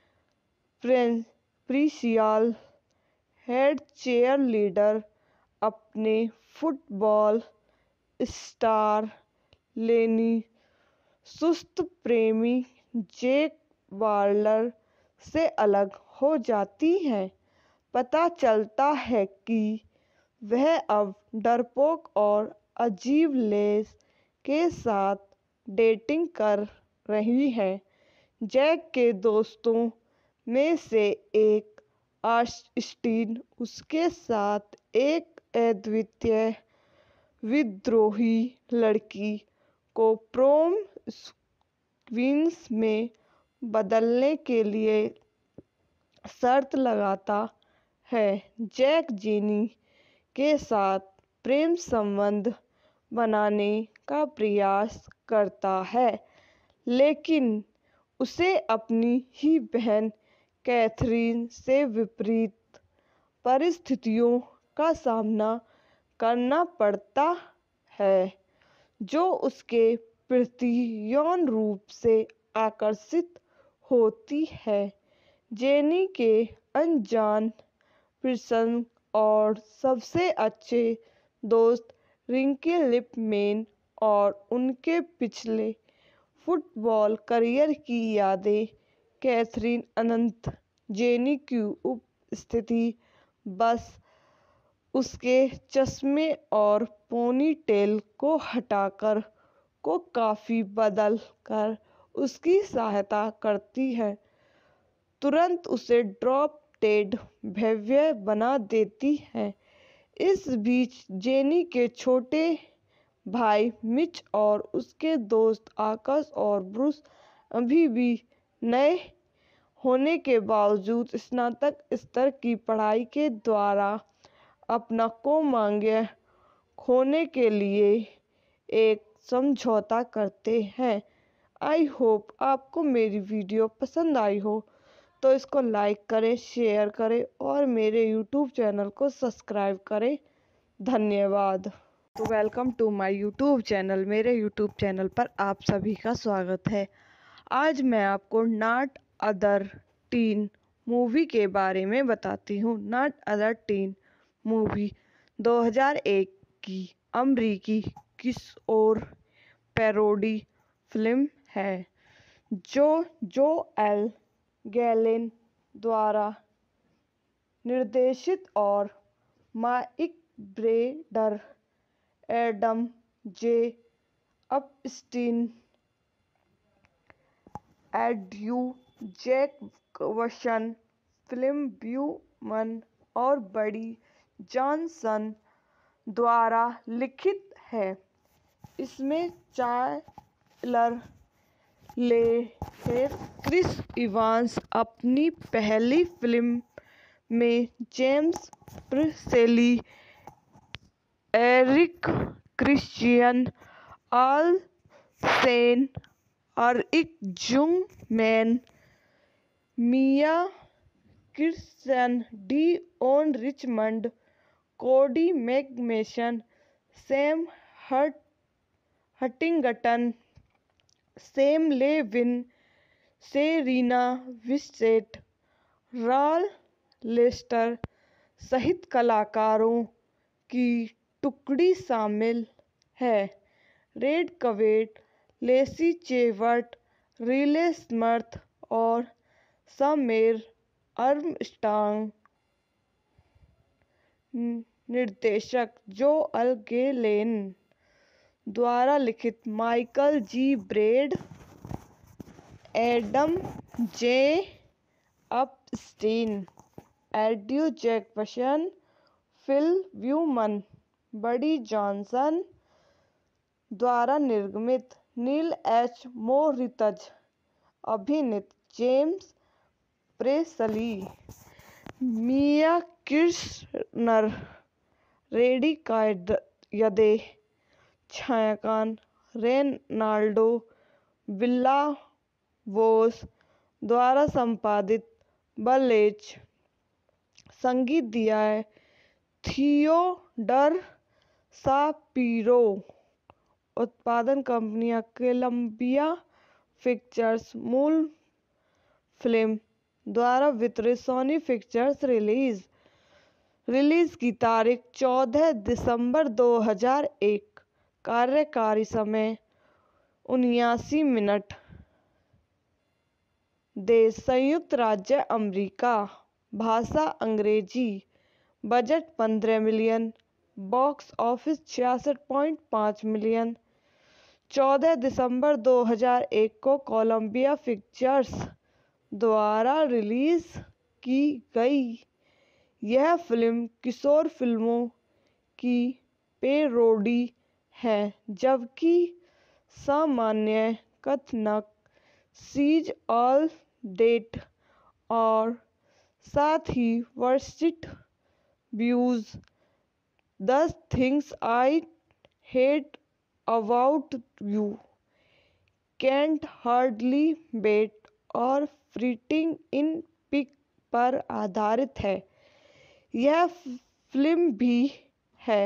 प्रिंसिपल हेड चेयर लीडर, अपने फुटबॉल स्टार लेनी सुस्त प्रेमी जैक वार्लर से अलग हो जाती है। पता चलता है कि वह अब डरपोक और अजीब लेस के साथ डेटिंग कर रही है। जैक के दोस्तों में से एक ऑस्टिन उसके साथ एक अद्वितीय विद्रोही लड़की को प्रोम क्वींस में बदलने के लिए शर्त लगाता है। जैक जेनी के साथ प्रेम संबंध बनाने का प्रयास करता है, लेकिन उसे अपनी ही बहन कैथरीन से विपरीत परिस्थितियों का सामना करना पड़ता है, जो उसके प्रति यौन रूप से आकर्षित होती है। जेनी के अनजान प्रसंग और सबसे अच्छे दोस्त रिंकी लिपमैन और उनके पिछले फुटबॉल करियर की यादें कैथरीन अनंत जेनी की उपस्थिति बस उसके चश्मे और पोनीटेल को हटाकर को काफ़ी बदल कर उसकी सहायता करती है, तुरंत उसे ड्रॉप डेड भव्य बना देती है। इस बीच जेनी के छोटे भाई मिच और उसके दोस्त आकाश और ब्रूस अभी भी नए होने के बावजूद स्नातक स्तर की पढ़ाई के द्वारा अपना कोमांग्य खोने के लिए एक समझौता करते हैं। आई होप आपको मेरी वीडियो पसंद आई हो, तो इसको लाइक करें, शेयर करें और मेरे यूट्यूब चैनल को सब्सक्राइब करें। धन्यवाद। तो welcome to my YouTube channel. मेरे यूट्यूब चैनल पर आप सभी का स्वागत है। आज मैं आपको नॉट अदर टीन मूवी के बारे में बताती हूँ। नॉट अदर टीन मूवी 2001 की अमरीकी किशोर पैरोडी फिल्म है, जो जोएल गैलेन द्वारा निर्देशित और माइक ब्रेडर, एडम जे Epstein, Andrew Jackson, Phil Beauman और बडी जॉनसन द्वारा लिखित है। इसमें चाइल्डर लेहेर, क्रिस इवांस अपनी पहली फिल्म में, James Pressly, Eric Christian, Olsen, Eric Jungmann, Mia Kirsten, Deon Richmond, Cody McMains, Sam Huntington, Sam Levine, Cerina Vincent, Ron Lester सहित कलाकारों की टुकड़ी शामिल है। Randy Quaid, Lacey Chabert, Riley Smith और समीर आर्मस्ट्रांग, निर्देशक जोएल गैलेन द्वारा लिखित माइकल जी ब्रेड, एडम जे Epstein, Andrew Jackson, Phil Beauman, Buddy Johnson द्वारा निर्मित, नील एच मोरितज अभिनीत, James Pressly, Mia Kirshner, Randy कायदे, छायांकन रेनाल्डो विल्ला-वोस द्वारा संपादित, बलेच संगीत दिया है थियोडर शापिरो, उत्पादन कंपनियां कोलंबिया पिक्चर्स, मूल फिल्म द्वारा वितरित, सोनी पिक्चर्स। रिलीज की तारीख 14 दिसंबर 2001, कार्यकारी समय 79 मिनट, देश संयुक्त राज्य अमेरिका, भाषा अंग्रेजी, budget 15 million, box office 66.5 million. 14 दिसंबर 2001 को कोलंबिया पिक्चर्स द्वारा रिलीज की गई। यह फिल्म किशोर फिल्मों की पैरोडी है, जबकि सामान्य कथानक सीज ऑल डेट और साथ ही वर्स्ट व्यूज, 10 things I hate about you, can't hardly wait और प्रीटी इन पिंक पर आधारित है। यह फिल्म भी है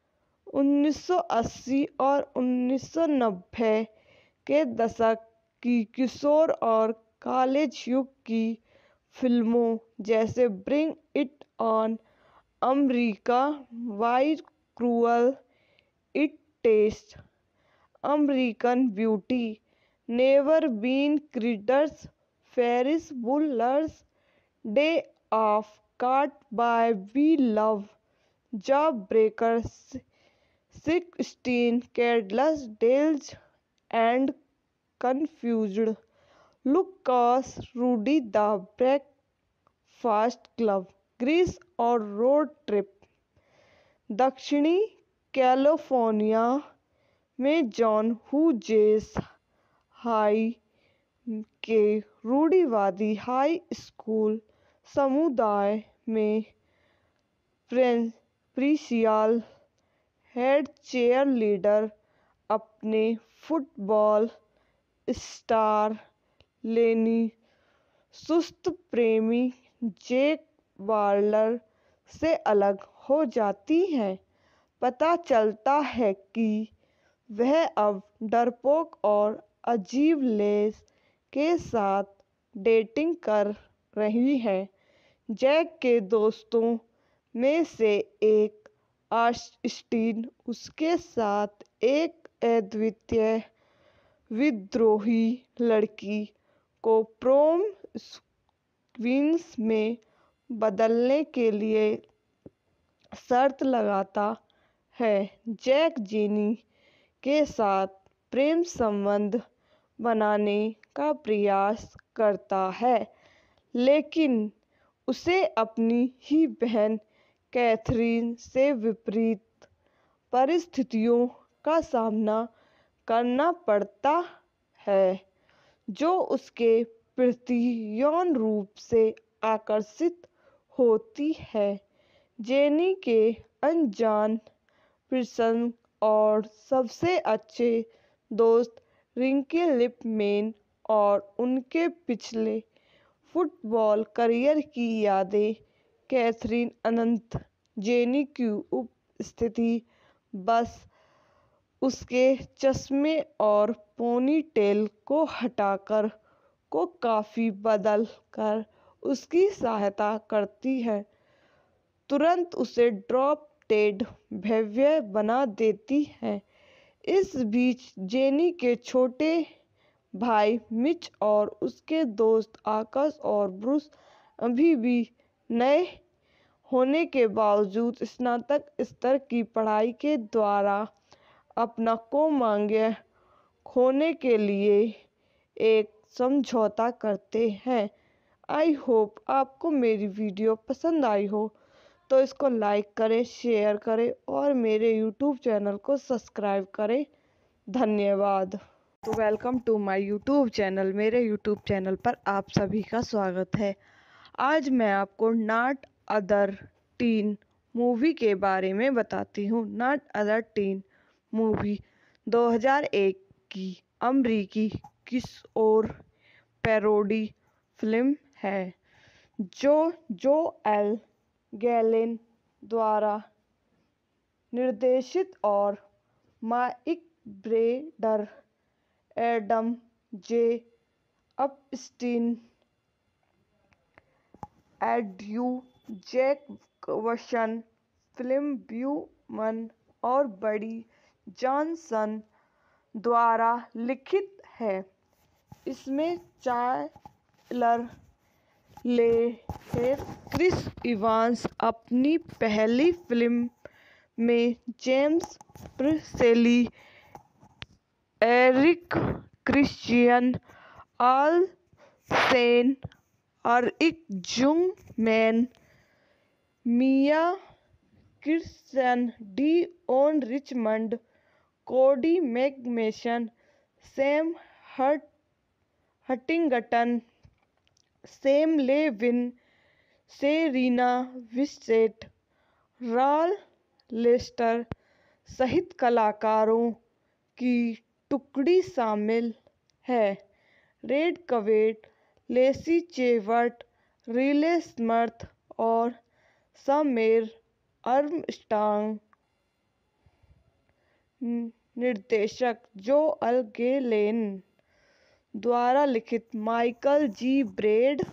1980 और 1990 के दशक की किशोर और कॉलेज युग की फिल्मों जैसे bring it on, America, Y cruel it taste, American beauty, never been क्रीडर्स, Ferris Bueller's day off, can't buy me love, job breaker, 16 candles, डेल्स and confused, Lucas, Rudy the breakfast club, Greece और रोड ट्रिप। दक्षिणी कैलिफोर्निया में जॉन हुजेस हाई के रूढ़िवादी हाई स्कूल समुदाय में प्रिंसिपल हेड चेयर लीडर अपने फुटबॉल स्टार लेनी सुस्त प्रेमी जैक वार्लर से अलग हो जाती है। पता चलता है कि वह अब डरपोक और अजीब लेस के साथ डेटिंग कर रही है। जैक के दोस्तों में से एक ऑस्टिन उसके साथ एक अद्वितीय विद्रोही लड़की को प्रोम क्वींस में बदलने के लिए शर्त लगाता है। जैक जेनी के साथ प्रेम संबंध बनाने का प्रयास करता है, लेकिन उसे अपनी ही बहन कैथरीन से विपरीत परिस्थितियों का सामना करना पड़ता है, जो उसके प्रति यौन रूप से आकर्षित होती है। जेनी के अनजान प्रसंग और सबसे अच्छे दोस्त रिकी लिपमैन और उनके पिछले फुटबॉल करियर की यादें कैथरीन अनंत जेनी की उपस्थिति बस उसके चश्मे और पोनीटेल को हटाकर को काफी बदल कर उसकी सहायता करती है, तुरंत उसे ड्रॉप डेड भव्य बना देती है। इस बीच जेनी के छोटे भाई मिच और उसके दोस्त आकाश और ब्रूस अभी भी नए होने के बावजूद स्नातक स्तर की पढ़ाई के द्वारा अपना कोमांग्य खोने के लिए एक समझौता करते हैं। आई होप आपको मेरी वीडियो पसंद आई हो, तो इसको लाइक करें, शेयर करें और मेरे यूट्यूब चैनल को सब्सक्राइब करें। धन्यवाद। तो welcome to my YouTube channel. मेरे यूट्यूब चैनल पर आप सभी का स्वागत है। आज मैं आपको नॉट अदर टीन मूवी के बारे में बताती हूँ। नॉट अदर टीन मूवी 2001 की अमरीकी किशोर पैरोडी फिल्म है जो जोएल गैलिन द्वारा निर्देशित और माइक ब्रेडर, एडम जे Epstein, Andrew Jackson, Phil Beauman और बडी जॉनसन द्वारा लिखित है। इसमें चाइलर लेहेर, क्रिस इवांस अपनी पहली फिल्म में, James Pressly, Eric Christian, Olsen, Eric Jungmann, Mia Kirsten, Deon Richmond, Cody McMains, Sam Huntington, Sam Levine, Cerina Vincent, Ron Lester सहित कलाकारों की टुकड़ी शामिल है। Randy Quaid, Lacey Chabert, Riley Smith और समेर आर्मस्ट्रॉन्ग। निर्देशक जोएल गैलिन द्वारा लिखित, माइकल जी ब्रेड,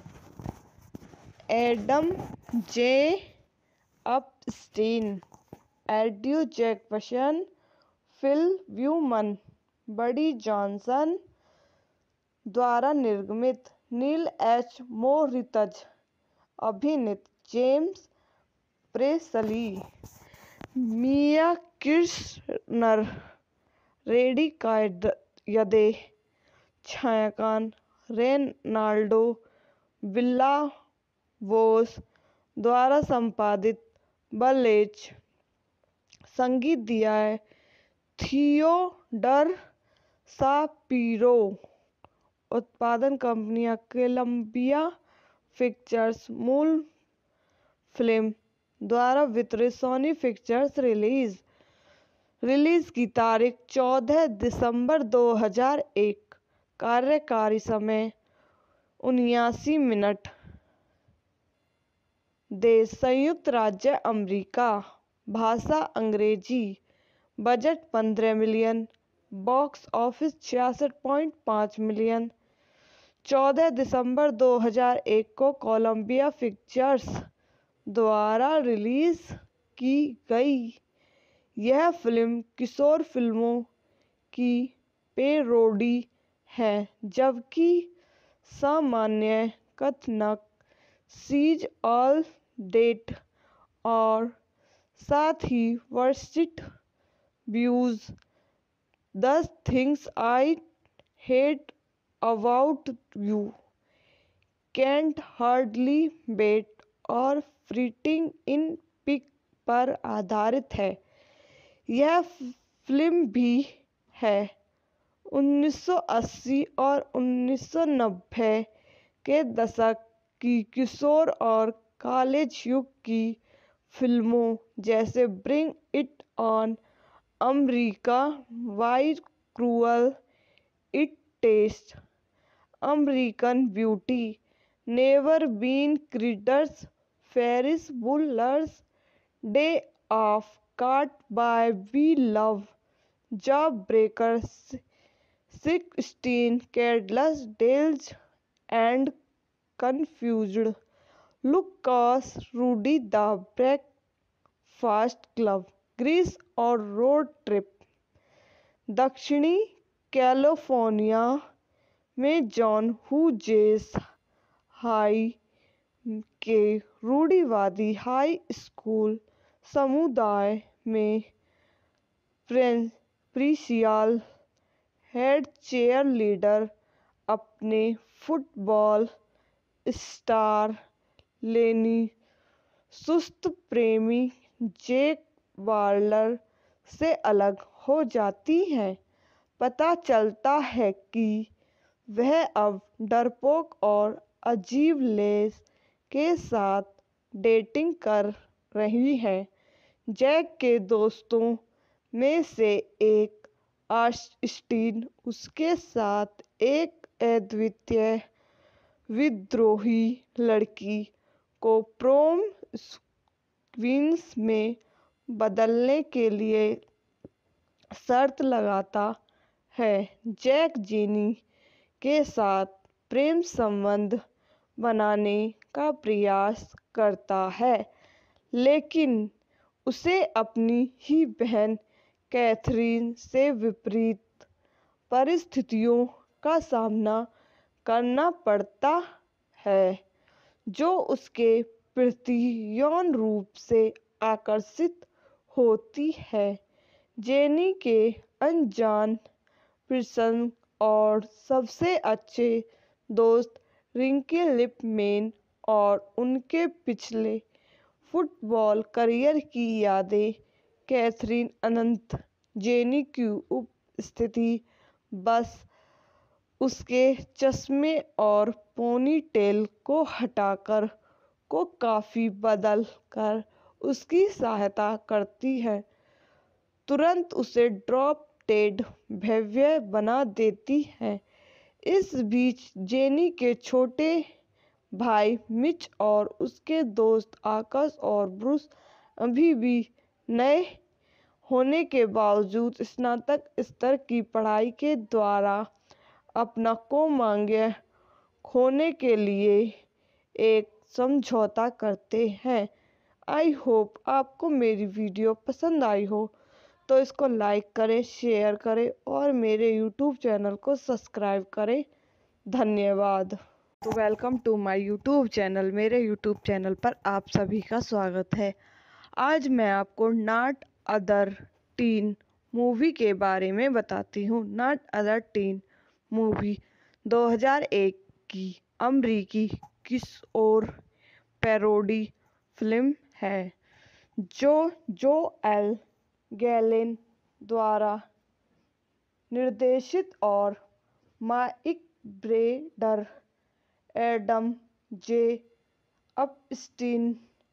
एडम जे Epstein, Andrew Jackson, Phil Beauman, Buddy Johnson द्वारा निर्मित, नील एच मोरित्ज अभिनीत, James Pressly, Mia Kirshner, Randy कायदे, छायांकन रेनाल्डो विल्ला-वोस द्वारा संपादित, बलेज। संगीत दिया है थियोडर शापिरो। उत्पादन कंपनियां कोलंबिया पिक्चर्स, मूल फिल्म द्वारा वितरित, सोनी पिक्चर्स। रिलीज की तारीख 14 दिसंबर 2001। कार्यकारी समय 79 मिनट। देश संयुक्त राज्य अमेरिका। भाषा अंग्रेजी। Budget 15 million. Box office 66.5 million. 14 दिसंबर 2001 को कोलंबिया पिक्चर्स द्वारा रिलीज की गई। यह फिल्म किशोर फिल्मों की पैरोडी है, जबकि सामान्य कथानक सीज ऑल डेट और साथ ही वर्स्ट व्यूज, 10 things I hate about you, can't hardly wait और प्रीटी इन पिंक पर आधारित है। यह फिल्म भी है 1980 और 1990 के दशक की किशोर और कॉलेज युग की फिल्मों जैसे bring it on, America, Y cruel it taste, American beauty, never been क्रीडर्स, Ferris Bueller's day off, can't buy me love, job breaker, 16 candles, डेल्स and confused, Lucas, Rudy the breakfast club, Greece और रोड ट्रिप, दक्षिणी कैलिफोर्निया, में जॉन हुजेस हाई के रूढ़िवादी हाई स्कूल समुदाय में प्रिंसिपल हेड चेयर लीडर अपने फुटबॉल स्टार लेनी सुस्त प्रेमी जैक वार्नर से अलग हो जाती हैं। पता चलता है कि वह अब डरपोक और अजीब लेस के साथ डेटिंग कर रही है। जैक के दोस्तों में से एक ऑस्टिन उसके साथ एक अद्वितीय विद्रोही लड़की को प्रोम क्वींस में बदलने के लिए शर्त लगाता है। जैक जेनी के साथ प्रेम संबंध बनाने का प्रयास करता है, लेकिन उसे अपनी ही बहन कैथरीन से विपरीत परिस्थितियों का सामना करना पड़ता है, जो उसके प्रति यौन रूप से आकर्षित होती है। जेनी के अनजान प्रसंग और सबसे अच्छे दोस्त रिंकी लिपमैन और उनके पिछले फुटबॉल करियर की यादें कैथरीन अनंत जेनी की उपस्थिति बस उसके चश्मे और पोनीटेल को हटाकर को काफी बदल कर उसकी सहायता करती है, तुरंत उसे ड्रॉप डेड भव्य बना देती है। इस बीच जेनी के छोटे भाई मिच और उसके दोस्त आकाश और ब्रूस अभी भी नए होने के बावजूद स्नातक स्तर की पढ़ाई के द्वारा अपना कोमांग्य खोने के लिए एक समझौता करते हैं। आई होप आपको मेरी वीडियो पसंद आई हो तो इसको लाइक करें, शेयर करें और मेरे यूट्यूब चैनल को सब्सक्राइब करें। धन्यवाद। तो welcome to my YouTube channel. मेरे यूट्यूब चैनल पर आप सभी का स्वागत है। आज मैं आपको नॉट अदर टीन मूवी के बारे में बताती हूँ। नॉट अदर टीन मूवी 2001 की अमरीकी किशोर पैरोडी फिल्म है, जो जोएल गैलेन द्वारा निर्देशित और माइक ब्रेडर, एडम जे Epstein,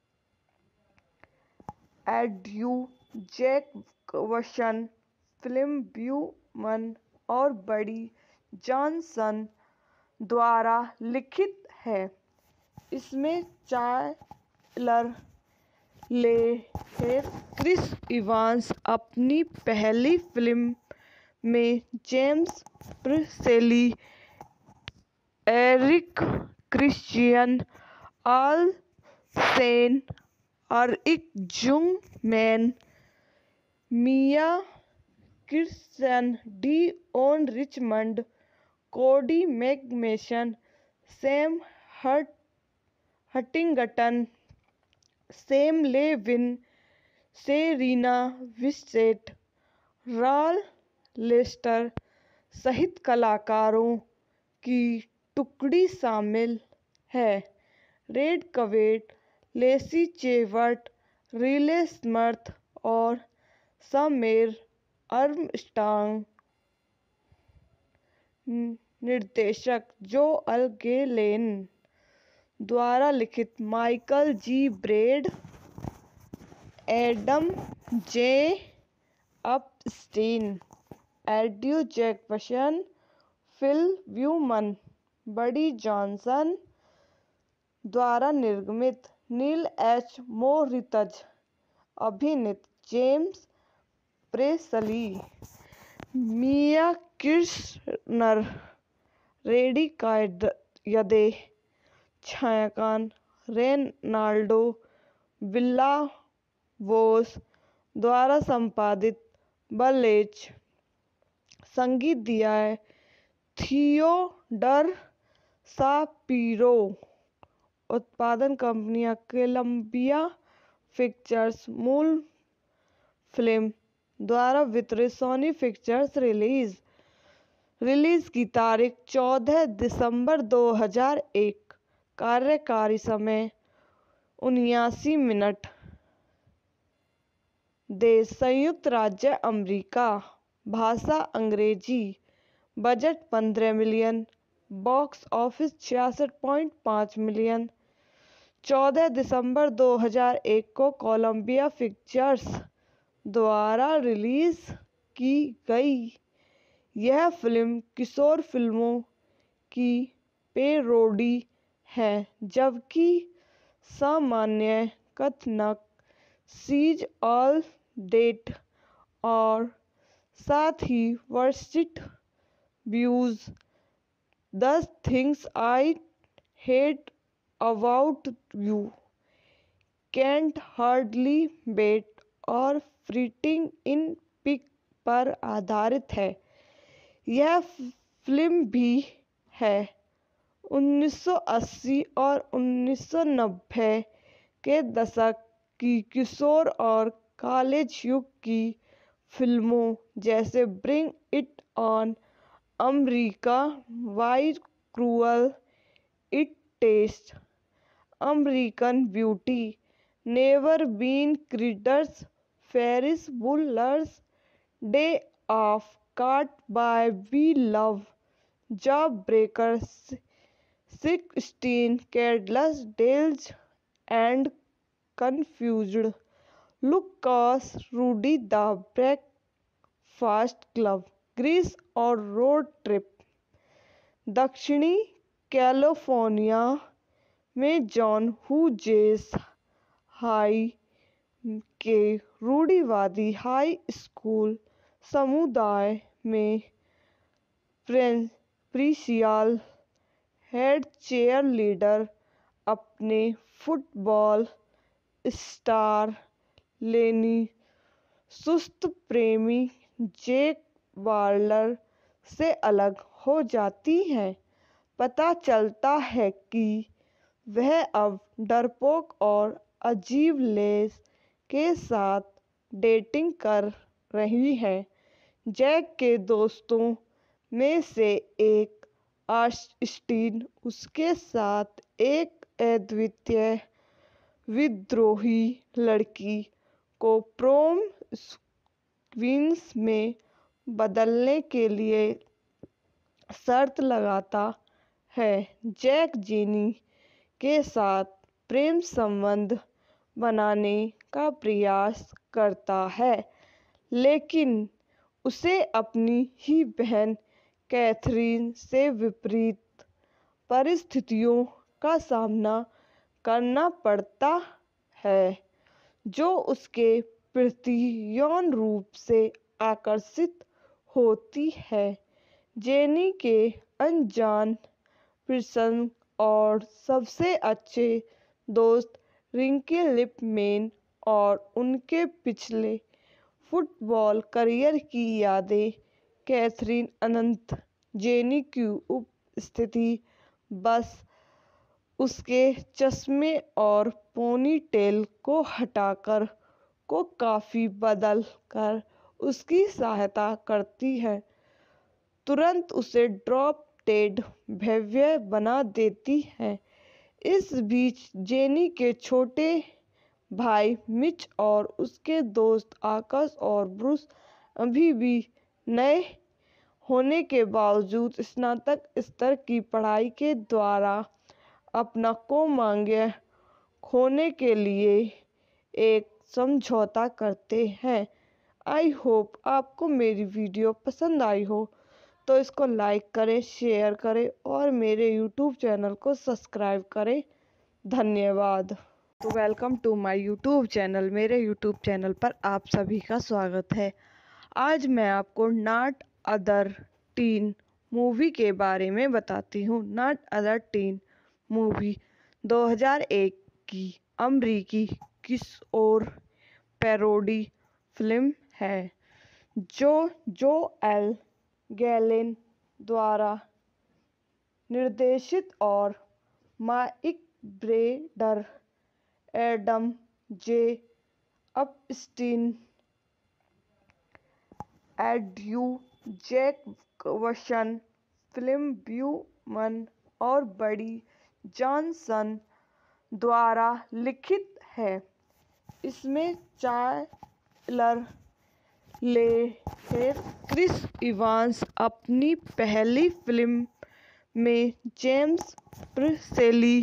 Andrew Jackson, Phil Beauman और बडी जॉनसन द्वारा लिखित है। इसमें चाइल्डर लेहेर, क्रिस इवांस अपनी पहली फिल्म में, James Pressly, Eric Christian, Olsen, Eric Jungmann, Mia Kirsten, Deon Richmond, Cody McMains, Sam Huntington, Sam Levine, Cerina Vincent, Ron Lester सहित कलाकारों की टुकड़ी शामिल है। Randy Quaid, Lacey Chabert, Riley Smith और समेर आर्मस्ट्रॉन्ग। निर्देशक जोएल गैलेन द्वारा लिखित, माइकल जी ब्रेड, एडम जे Epstein, Andrew Jackson, Phil Beauman, Buddy Johnson द्वारा निर्मित, नील एच मोरित्ज अभिनीत, James Pressly, Mia Kirshner, Randy कायदे, छायांकन रेनाल्डो विल्ला-वोस द्वारा संपादित, बलेज संगीत दिया है थियोडर शापिरो। उत्पादन कंपनियां कोलंबिया पिक्चर्स। मूल फिल्म द्वारा वितरित सोनी पिक्चर्स। रिलीज की तारीख 14 दिसंबर 2001। कार्यकारी समय 79 मिनट। देश संयुक्त राज्य अमेरिका। भाषा अंग्रेजी। Budget 15 million. Box office 66.5 million. 14 दिसंबर 2001 को कोलंबिया पिक्चर्स द्वारा रिलीज की गई। यह फिल्म किशोर फिल्मों की पैरोडी है, जबकि सामान्य कथानक सीज ऑल डेट और साथ ही वर्स्ट व्यूज 10 things I hate about you, can't hardly wait और फ्रीटिंग इन पिक पर आधारित है। यह फिल्म भी है 1980 और 1990 के दशक की किशोर और कॉलेज युग की फिल्मों जैसे bring it on America, Y cruel it taste, American beauty, never been क्रीडर्स, Ferris Bueller's day off, can't buy me love, job breaker, 16 candles, डेल्स and confused, Lucas, Rudy the breakfast club, Greece और रोड ट्रिप। दक्षिणी कैलिफोर्निया में जॉन हुजेस हाई के रूढ़िवादी हाई स्कूल समुदाय में प्रिंसिपल हेड चेयर लीडर अपने फुटबॉल स्टार लेनी सुस्त प्रेमी जैक वार्लर से अलग हो जाती हैं। पता चलता है कि वह अब डरपोक और अजीब लेस के साथ डेटिंग कर रही है। जैक के दोस्तों में से एक ऑस्टिन उसके साथ एक अद्वितीय विद्रोही लड़की को प्रोम क्वींस में बदलने के लिए शर्त लगाता है। जैक जेनी के साथ प्रेम संबंध बनाने का प्रयास करता है, लेकिन उसे अपनी ही बहन कैथरीन से विपरीत परिस्थितियों का सामना करना पड़ता है, जो उसके प्रति यौन रूप से आकर्षित होती है। जेनी के अनजान प्रसंग और सबसे अच्छे दोस्त रिंकी लिपमैन और उनके पिछले फुटबॉल करियर की यादें कैथरीन अनंत जेनी की उपस्थिति बस उसके चश्मे और पोनीटेल को हटाकर को काफी बदल कर उसकी सहायता करती है, तुरंत उसे ड्रॉप डेड भव्य बना देती है। इस बीच जेनी के छोटे भाई मिच और उसके दोस्त आकाश और ब्रूस अभी भी नए होने के बावजूद स्नातक स्तर की पढ़ाई के द्वारा अपना कोमांग्य खोने के लिए एक समझौता करते हैं। आई होप आपको मेरी वीडियो पसंद आई हो, तो इसको लाइक करें, शेयर करें और मेरे यूट्यूब चैनल को सब्सक्राइब करें। धन्यवाद। तो welcome to my YouTube channel. मेरे यूट्यूब चैनल पर आप सभी का स्वागत है। आज मैं आपको नॉट अदर टीन मूवी के बारे में बताती हूँ। नॉट अदर टीन मूवी 2001 की अमरीकी किशोर पैरोडी फिल्म है, जो जोएल गैलन द्वारा निर्देशित और माइक ब्रेडर, एडम जे Epstein, Andrew Jacobson, Phil Beauman और बडी जॉनसन द्वारा लिखित है। इसमें टायलर लेहेर, क्रिस इवांस अपनी पहली फिल्म में, James Pressly,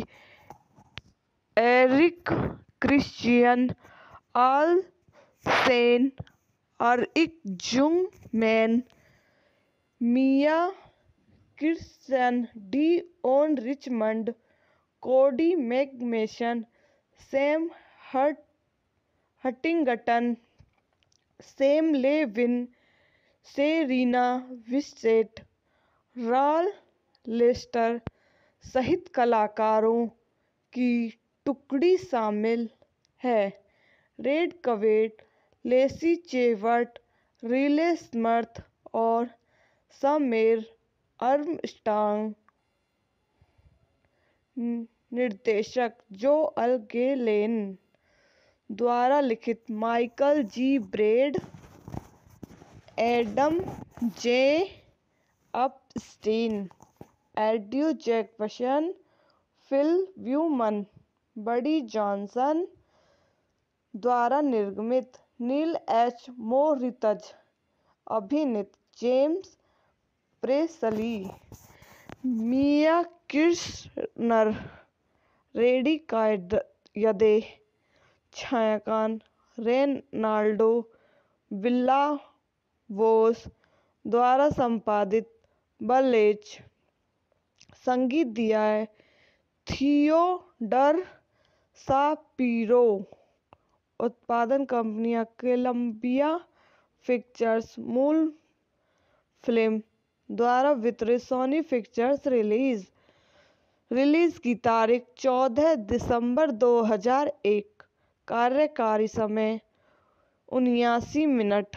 Eric Christian, Olsen, Eric Jungmann, Mia Kirsten, Deon Richmond, Cody McMains, Sam Huntington, Sam Levine, Cerina Vincent, Ron Lester सहित कलाकारों की टुकड़ी शामिल है। Randy Quaid, Lacey Chabert, Riley Smith और समेर आर्मस्ट्रॉन्ग। निर्देशक जोएल गैलेन द्वारा लिखित, माइकल जी ब्रेड, एडम जे Epstein, Andrew Jacobson, Phil Beauman, Buddy Johnson द्वारा निर्मित, नील एच मोरित्ज अभिनीत, James Pressly, Mia Kirshner, Randy कायदे, छायांकन रेनाल्डो विल्ला-वोस द्वारा संपादित, बलेच संगीत दिया है थियोडर शापिरो। उत्पादन कंपनियां कोलंबिया पिक्चर्स, मूल फिल्म द्वारा वितरित, सोनी पिक्चर्स। रिलीज की तारीख 14 दिसंबर 2001। कार्यकारी समय 79 मिनट।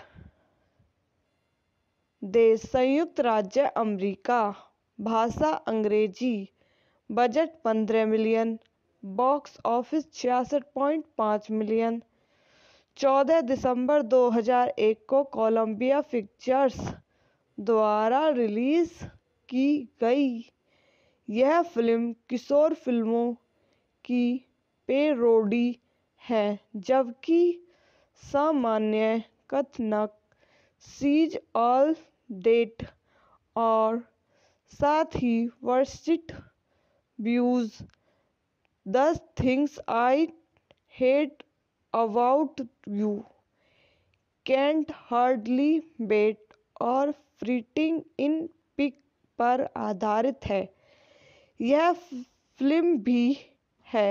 देश संयुक्त राज्य अमेरिका। भाषा अंग्रेजी। Budget 15 million. Box office 66.5 million. 14 दिसंबर 2001 को कोलंबिया पिक्चर्स द्वारा रिलीज की गई। यह फिल्म किशोर फिल्मों की पैरोडी है, जबकि सामान्य कथानक शीज ऑल दैट और साथ ही वर्स्ट व्यूज, 10 things I hate about you, can't hardly wait और प्रीटी इन पिंक पर आधारित है। यह फिल्म भी है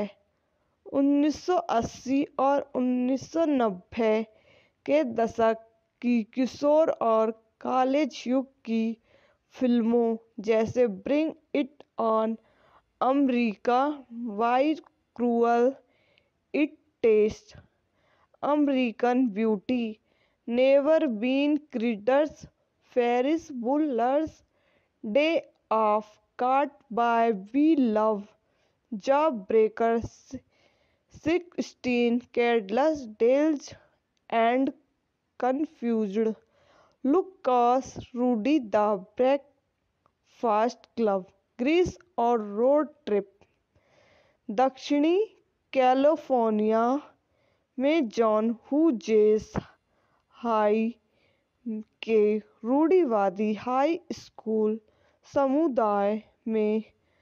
1980 और 1990 के दशक की किशोर और कॉलेज युग की फिल्मों जैसे bring it on, America, why cruel it taste, American beauty, never been क्रीडर्स, Ferris Bueller's day off, can't buy me love, job breaker, 16 candles, डेल्स and confused, Lucas, Rudy the breakfast club, Greece और रोड ट्रिप। दक्षिणी कैलिफोर्निया में जॉन हुजेस हाई के रूढ़िवादी हाई स्कूल समुदाय में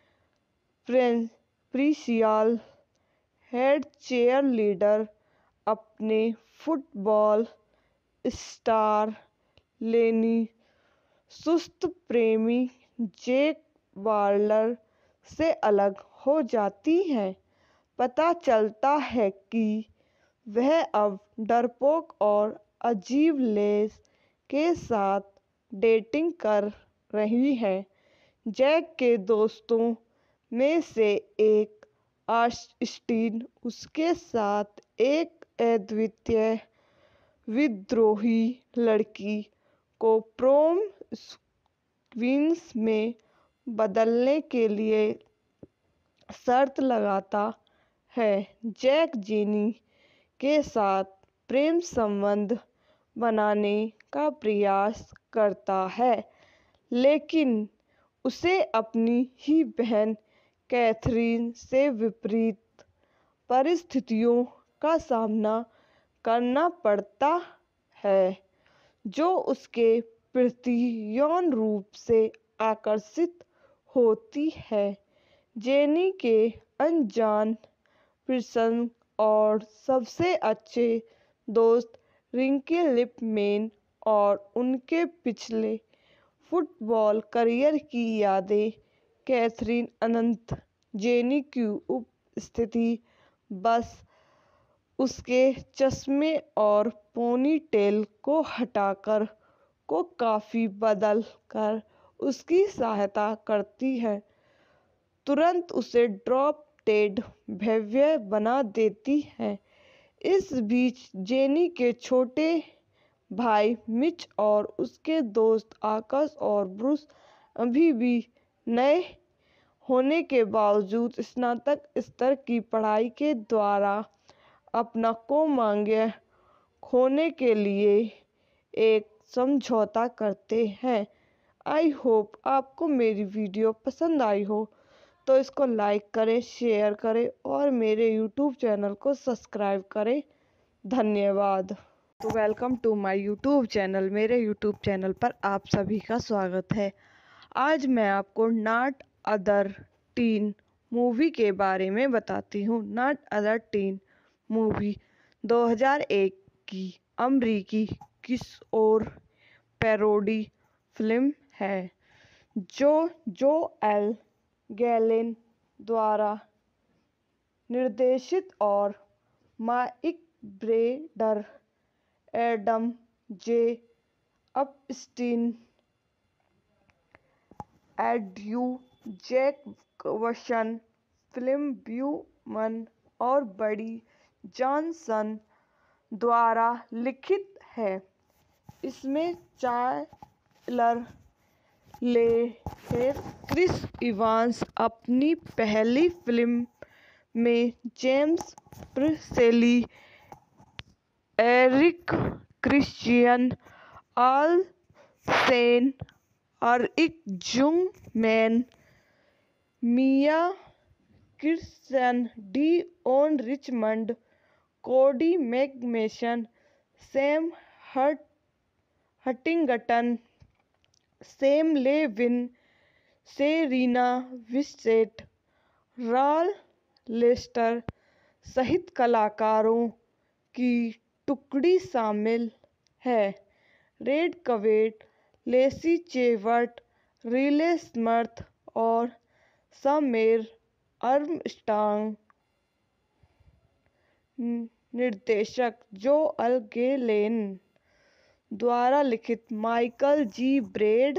प्रिंसिपल हेड चीयरलीडर अपने फुटबॉल स्टार लेनी सुस्त प्रेमी जैक वार्नर से अलग हो जाती है। पता चलता है कि वह अब डरपोक और अजीब लेस के साथ डेटिंग कर रही है। जैक के दोस्तों में से एक ऑस्टिन उसके साथ एक अद्वितीय विद्रोही लड़की को प्रोम क्वींस में बदलने के लिए शर्त लगाता है। जैक जेनी के साथ प्रेम संबंध बनाने का प्रयास करता है, लेकिन उसे अपनी ही बहन कैथरीन से विपरीत परिस्थितियों का सामना करना पड़ता है, जो उसके प्रति यौन रूप से आकर्षित होती है। जेनी के अनजान प्रसंग और सबसे अच्छे दोस्त रिंकी लिपमैन और उनके पिछले फुटबॉल करियर की यादें कैथरीन अनंत जेनी की उपस्थिति बस उसके चश्मे और पोनीटेल को हटाकर को काफी बदल कर उसकी सहायता करती है, तुरंत उसे ड्रॉप डेड भव्य बना देती है। इस बीच जेनी के छोटे भाई मिच और उसके दोस्त आकाश और ब्रूस अभी भी नए होने के बावजूद स्नातक स्तर की पढ़ाई के द्वारा अपना कोमांग्य खोने के लिए एक समझौता करते हैं। आई होप आपको मेरी वीडियो पसंद आई हो, तो इसको लाइक करें, शेयर करें और मेरे यूट्यूब चैनल को सब्सक्राइब करें। धन्यवाद। तो welcome to my YouTube channel. मेरे यूट्यूब चैनल पर आप सभी का स्वागत है। आज मैं आपको नॉट अदर टीन मूवी के बारे में बताती हूँ। नॉट अदर टीन मूवी 2001 की अमरीकी किशोर पैरोडी फिल्म है, जो जोएल गैलेन द्वारा निर्देशित और माइक ब्रेडर, एडम जे Epstein, Andrew Jackson, Phil Beauman और बडी जॉनसन द्वारा लिखित है। इसमें चाइल्डर लेहेर, क्रिस इवांस अपनी पहली फिल्म में, James Pressly, Eric Christian, Olsen, Eric Jungmann, Mia Kirsten, Deon Richmond, Cody McMains, Sam Huntington, Sam Levine, Cerina Vincent, Ron Lester सहित कलाकारों की टुकड़ी शामिल है। Randy Quaid, Lacey Chabert, Riley Smith और समेर आर्मस्ट्रॉन्ग। निर्देशक जोएल गैलेन द्वारा लिखित, माइकल जी ब्रेड,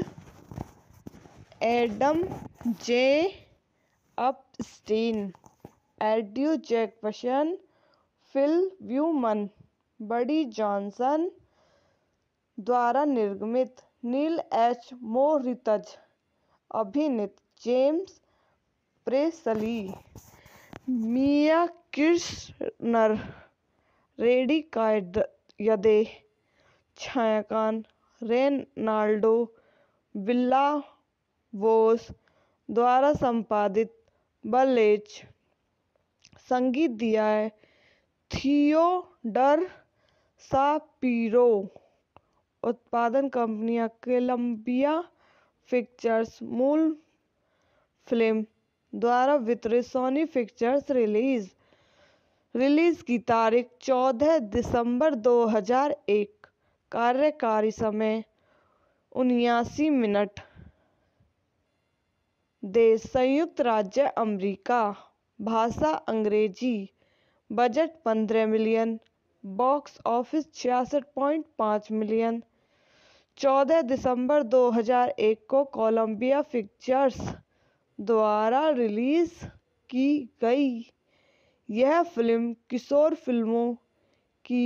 एडम जे Epstein, Andrew Jackson, Phil Beauman, Buddy Johnson द्वारा निर्मित, नील एच मोरित्ज अभिनीत, James Pressly, Mia Kirshner, Randy कायदे, छायांकन रेनाल्डो विल्ला-वोस द्वारा संपादित, बलेच संगीत दिया है थियोडर शापिरो। उत्पादन कंपनियां कोलंबिया पिक्चर्स, मूल फिल्म द्वारा वितरित, सोनी पिक्चर्स। रिलीज की तारीख 14 दिसंबर 2001। कार्यकारी समय 79 मिनट। देश संयुक्त राज्य अमेरिका। भाषा अंग्रेजी। Budget 15 million. Box office 66.5 million. 14 दिसंबर 2001 को कोलंबिया पिक्चर्स द्वारा रिलीज की गई। यह फिल्म किशोर फिल्मों की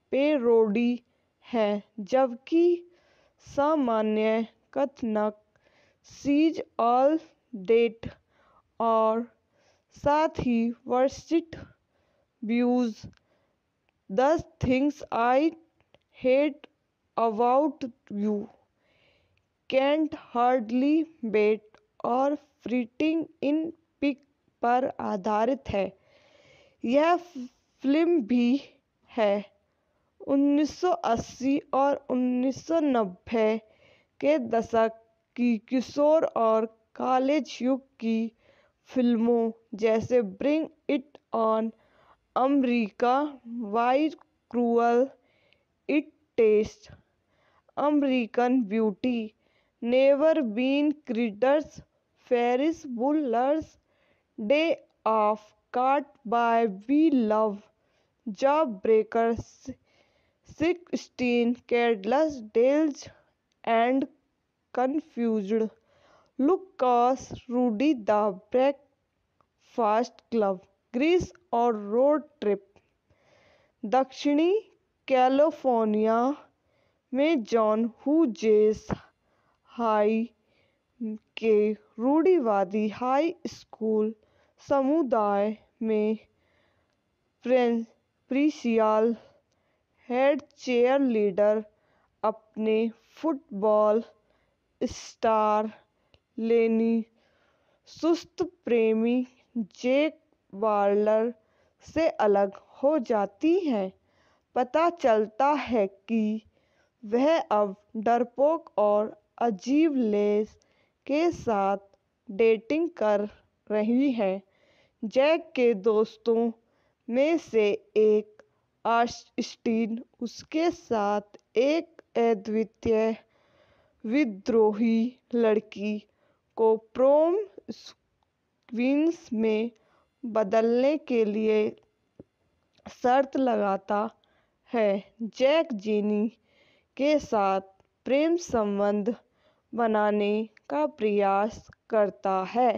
पैरोडी है, जबकि सामान्य कथानक सीज ऑल डेट और साथ ही वर्सिट व्यूज 10 things I hate about you, can't hardly wait और फ्रीटिंग इन पिक पर आधारित है। यह फिल्म भी है 1980 और 1990 के दशक की किशोर और कॉलेज युग की फिल्मों जैसे bring it on, America, why cruel it taste, American beauty, never been क्रीडर्स, Ferris Bueller's day off, can't buy me love, job breakers, 16 candles डेल्स and confused, Lucas, Rudy the breakfast club, Greece और रोड ट्रिप। दक्षिणी कैलिफोर्निया में जॉन हुजेस हाई के रूढ़िवादी हाई स्कूल समुदाय में प्रिंसिपल हेड चेयर लीडर अपने फुटबॉल स्टार लेनी सुस्त प्रेमी जैक वार्लर से अलग हो जाती हैं। पता चलता है कि वह अब डरपोक और अजीब लेस के साथ डेटिंग कर रही है। जैक के दोस्तों में से एक ऑस्टिन उसके साथ एक अद्वितीय विद्रोही लड़की को प्रोम क्वींस में बदलने के लिए शर्त लगाता है। जैक जेनी के साथ प्रेम संबंध बनाने का प्रयास करता है,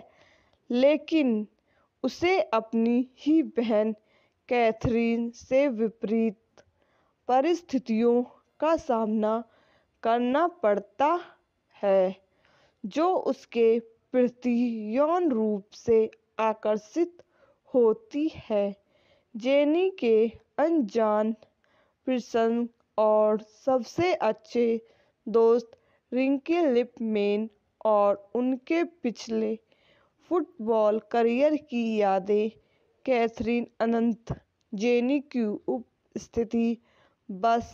लेकिन उसे अपनी ही बहन कैथरीन से विपरीत परिस्थितियों का सामना करना पड़ता है, जो उसके प्रति यौन रूप से आकर्षित होती है। जेनी के अनजान प्रसंग और सबसे अच्छे दोस्त रिंकी लिपमैन और उनके पिछले फुटबॉल करियर की यादें कैथरीन अनंत जेनी की उपस्थिति बस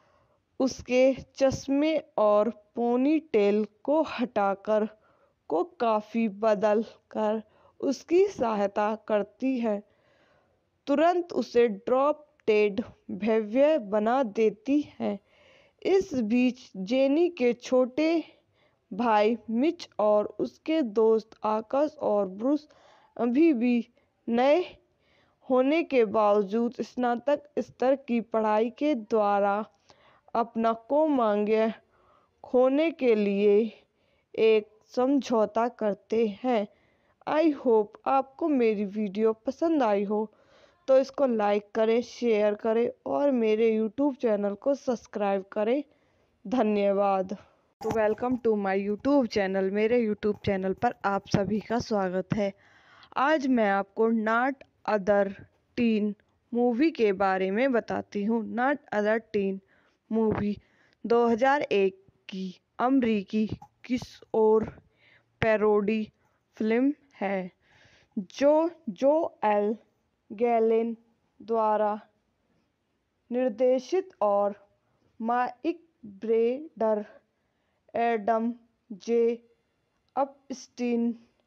उसके चश्मे और पोनीटेल को हटाकर को काफ़ी बदल कर उसकी सहायता करती है, तुरंत उसे ड्रॉप डेड भव्य बना देती है। इस बीच जेनी के छोटे भाई मिच और उसके दोस्त आकाश और ब्रूस अभी भी नए होने के बावजूद स्नातक स्तर की पढ़ाई के द्वारा अपना कोमांग्य खोने के लिए एक समझौता करते हैं। आई होप आपको मेरी वीडियो पसंद आई हो, तो इसको लाइक करें, शेयर करें और मेरे यूट्यूब चैनल को सब्सक्राइब करें। धन्यवाद। तो welcome to my YouTube channel. मेरे यूट्यूब चैनल पर आप सभी का स्वागत है। आज मैं आपको नॉट अदर टीन मूवी के बारे में बताती हूँ। नॉट अदर टीन मूवी 2001 की अमरीकी किशोर पैरोडी फिल्म है, जो जोएल गैलेन द्वारा निर्देशित और माइक ब्रेडर, एडम जे Epstein,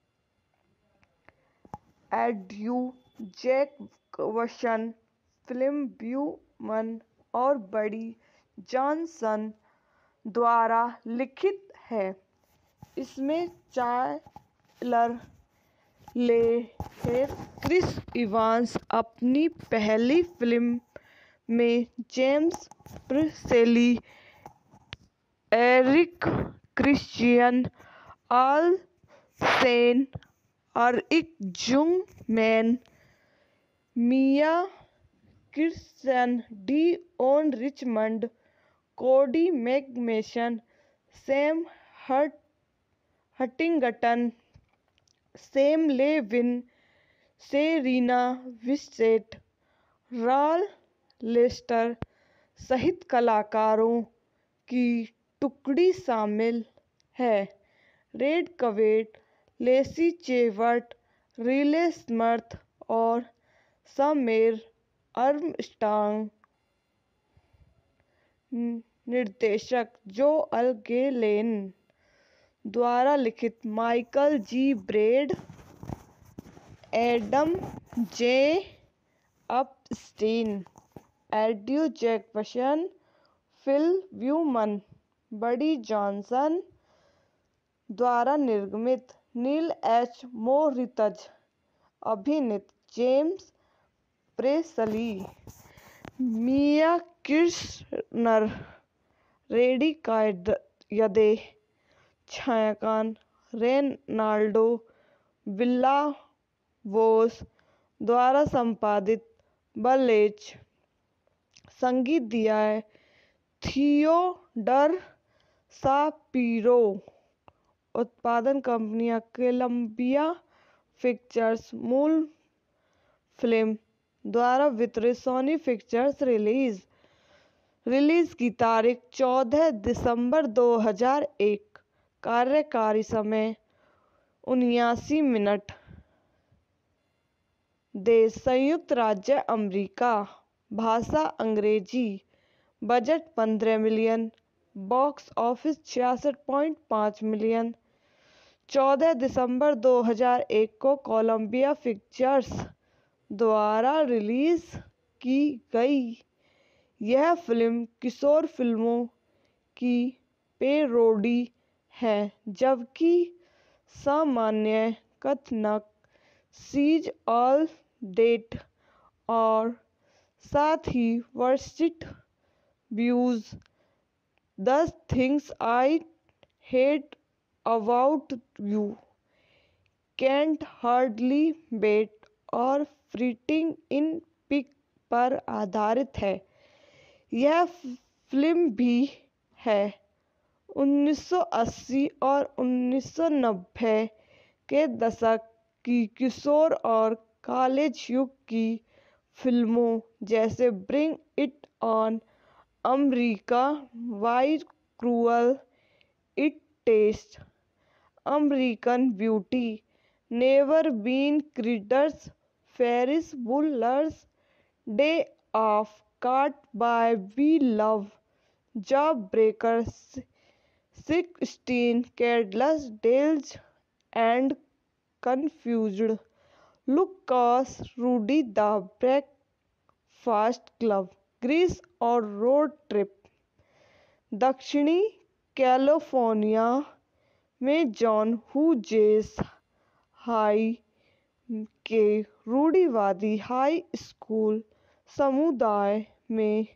Andrew Jackson, Phil Beauman और बडी जॉनसन द्वारा लिखित है। इसमें चाइल्डर ले क्रिस इवांस अपनी पहली फिल्म में, James Pressly, Eric Christian, Olsen, Eric Jungmann, Mia Kirsten, Deon Richmond, Cody McMains, Sam Huntington, Sam Levine, Cerina Vincent, Ron Lester सहित कलाकारों की टुकड़ी शामिल है। Randy Quaid, Lacey Chabert, Riley Smith और समीर आर्मस्ट्रॉन्ग। निर्देशक जोएल गैलेन द्वारा लिखित माइकल जी ब्रेड, एडम जे Epstein, Andrew Jackson, Phil Beauman, Buddy Johnson द्वारा निर्मित। नील एच मोरित्ज अभिनीत। James Pressly, Mia Kirshner, Randy कायदे, छायांकन रेनाल्डो विल्ला-वोस द्वारा संपादित। बलेच संगीत दिया है थियोडर शापिरो। उत्पादन कंपनियां कोलंबिया पिक्चर्स, मूल फिल्म द्वारा वितरित। सोनी पिक्चर्स। रिलीज की तारीख 14 दिसंबर 2001। कार्यकारी समय 79 मिनट। देश संयुक्त राज्य अमेरिका। भाषा अंग्रेजी। Budget 15 million. Box office 66.5 million. 14 दिसंबर 2001 को कोलंबिया पिक्चर्स द्वारा रिलीज की गई। यह फिल्म किशोर फिल्मों की पैरोडी है, जबकि सामान्य कथानक शीज ऑल दैट और साथ ही वर्स्ट व्यूज, 10 things I hate about you, can't hardly wait और प्रीटी इन पिंक पर आधारित है। यह फिल्म भी है 1980 और 1990 के दशक की किशोर और कॉलेज युग की फिल्मों जैसे bring it on America, why cruel it taste, American beauty, never been क्रीडर्स, Ferris Bueller's day off, can't buy me love, job breaker, 16 candles, डेल्स and confused, Lucas, Rudy the breakfast club, Greece और रोड ट्रिप। दक्षिणी कैलिफोर्निया में जॉन हुजेस हाई के रूढ़िवादी हाई स्कूल समुदाय में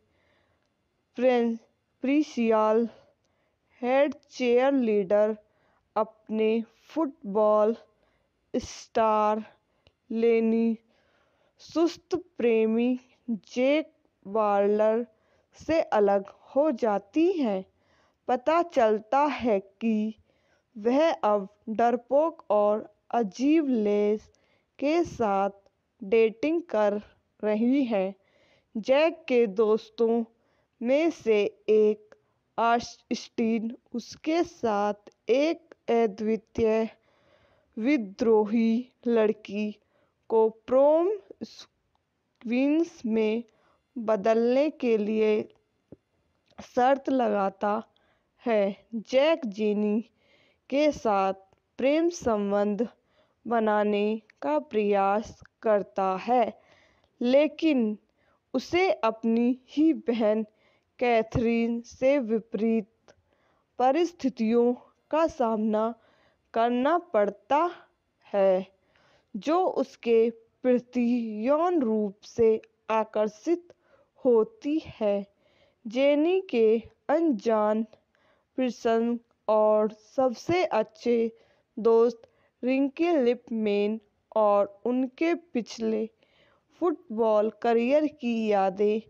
प्रिंसिपल हेड चीयरलीडर अपने फुटबॉल स्टार लेनी सुस्त प्रेमी जैक वार्नर से अलग हो जाती है। पता चलता है कि वह अब डरपोक और अजीब लेस के साथ डेटिंग कर रही है। जैक के दोस्तों में से एक ऑस्टिन उसके साथ एक अद्वितीय विद्रोही लड़की को प्रोम क्वींस में बदलने के लिए शर्त लगाता है। जैक जेनी के साथ प्रेम संबंध बनाने का प्रयास करता है, लेकिन उसे अपनी ही बहन कैथरीन से विपरीत परिस्थितियों का सामना करना पड़ता है, जो उसके प्रति यौन रूप से आकर्षित होती है। जेनी के अनजान प्रसंग और सबसे अच्छे दोस्त रिकी लिपमैन और उनके पिछले फुटबॉल करियर की यादें।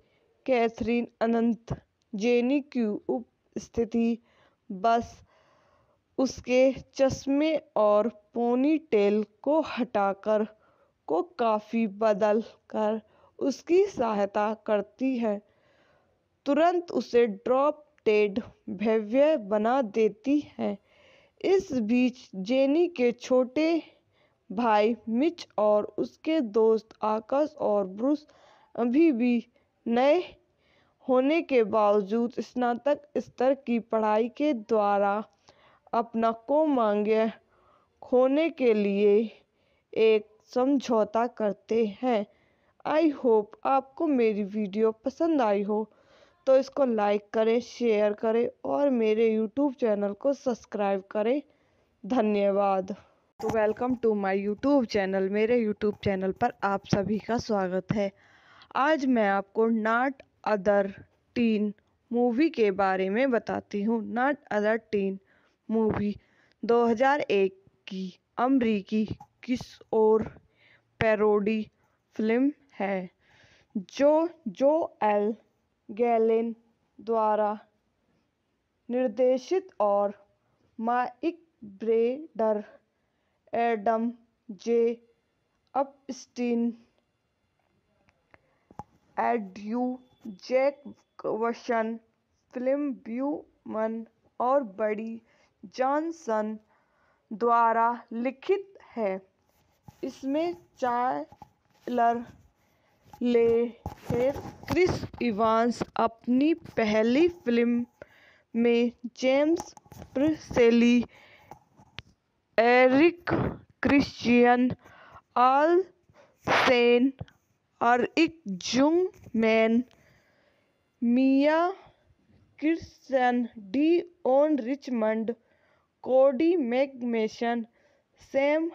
कैथरीन अनंत जेनी की उपस्थिति बस उसके चश्मे और पोनीटेल को हटाकर को काफी बदल कर उसकी सहायता करती है, तुरंत उसे ड्रॉप डेड भव्य बना देती है। इस बीच जेनी के छोटे भाई मिच और उसके दोस्त आकाश और ब्रूस अभी भी नए होने के बावजूद स्नातक स्तर की पढ़ाई के द्वारा अपना कोमांग्य खोने के लिए एक समझौता करते हैं। आई होप आपको मेरी वीडियो पसंद आई हो, तो इसको लाइक करें, शेयर करें और मेरे यूट्यूब चैनल को सब्सक्राइब करें। धन्यवाद। तो welcome to my YouTube channel. मेरे यूट्यूब चैनल पर आप सभी का स्वागत है। आज मैं आपको नॉट अदर टीन मूवी के बारे में बताती हूँ। नॉट अदर टीन मूवी 2001 की अमरीकी किशोर पैरोडी फिल्म है जो जोएल गैलिन द्वारा निर्देशित और माइक ब्रेडर, एडम जे Epstein, Andrew Jackson, Phil Beauman और बडी जॉनसन द्वारा लिखित है। इसमें चाइलर लेहेर, क्रिस इवांस अपनी पहली फिल्म में, James Pressly, Eric Christian, Olsen, Eric Jungmann, Mia Kirsten, Deon Richmond, Cody McMains, Sam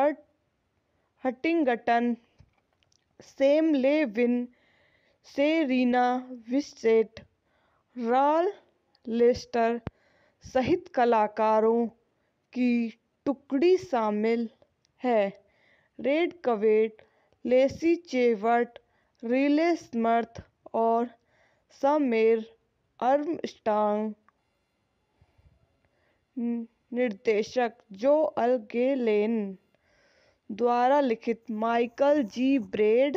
Huntington, Sam Levine, Cerina Vincent, Ron Lester सहित कलाकारों की टुकड़ी शामिल है। Randy Quaid, Lacey Chabert, Riley Smith और समेर आर्मस्ट्रॉन्ग। निर्देशक जोएल गैलिन द्वारा लिखित, माइकल जी ब्रेड,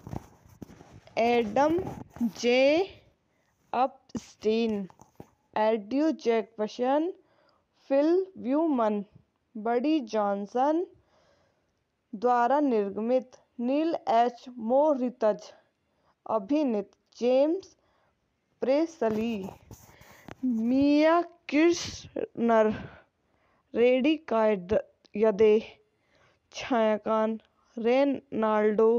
एडम जे Epstein, Andrew Jackson, Phil Beauman, Buddy Johnson द्वारा निर्मित, नील एच मोरित्ज अभिनीत, James Pressly, Mia Kirshner, Randy कायदे, छायांकन रेनाल्डो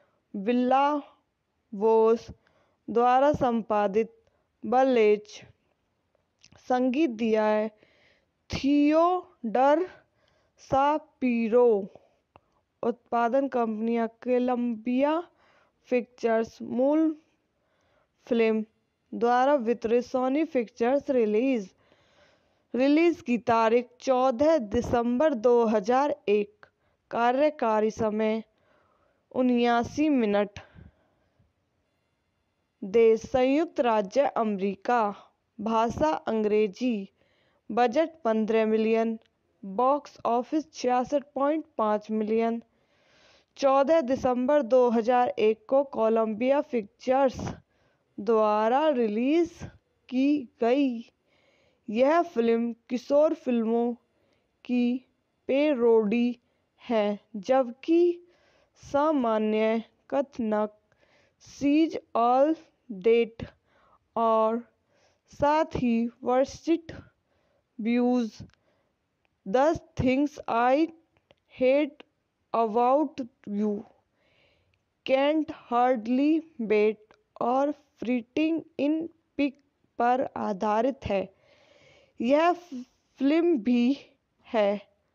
विल्ला-वोस द्वारा संपादित, बलेज। संगीत दिया है थियोडर शापिरो। उत्पादन कंपनियां कोलंबिया पिक्चर्स, मूल फिल्म द्वारा वितरित, सोनी पिक्चर्स। रिलीज की तारीख 14 दिसंबर 2001। कार्यकारी समय 79 मिनट। देश संयुक्त राज्य अमेरिका। भाषा अंग्रेजी। Budget 15 million. Box office 66.5 million. 14 दिसंबर 2001 को कोलंबिया पिक्चर्स द्वारा रिलीज की गई। यह फिल्म किशोर फिल्मों की पैरोडी है, जबकि सामान्य कथानक सीज ऑल दैट और साथ ही वर्स्ट व्यूज, 10 things I hate about you, can't hardly wait और फ्रीटिंग इन पिक पर आधारित है। यह फिल्म भी है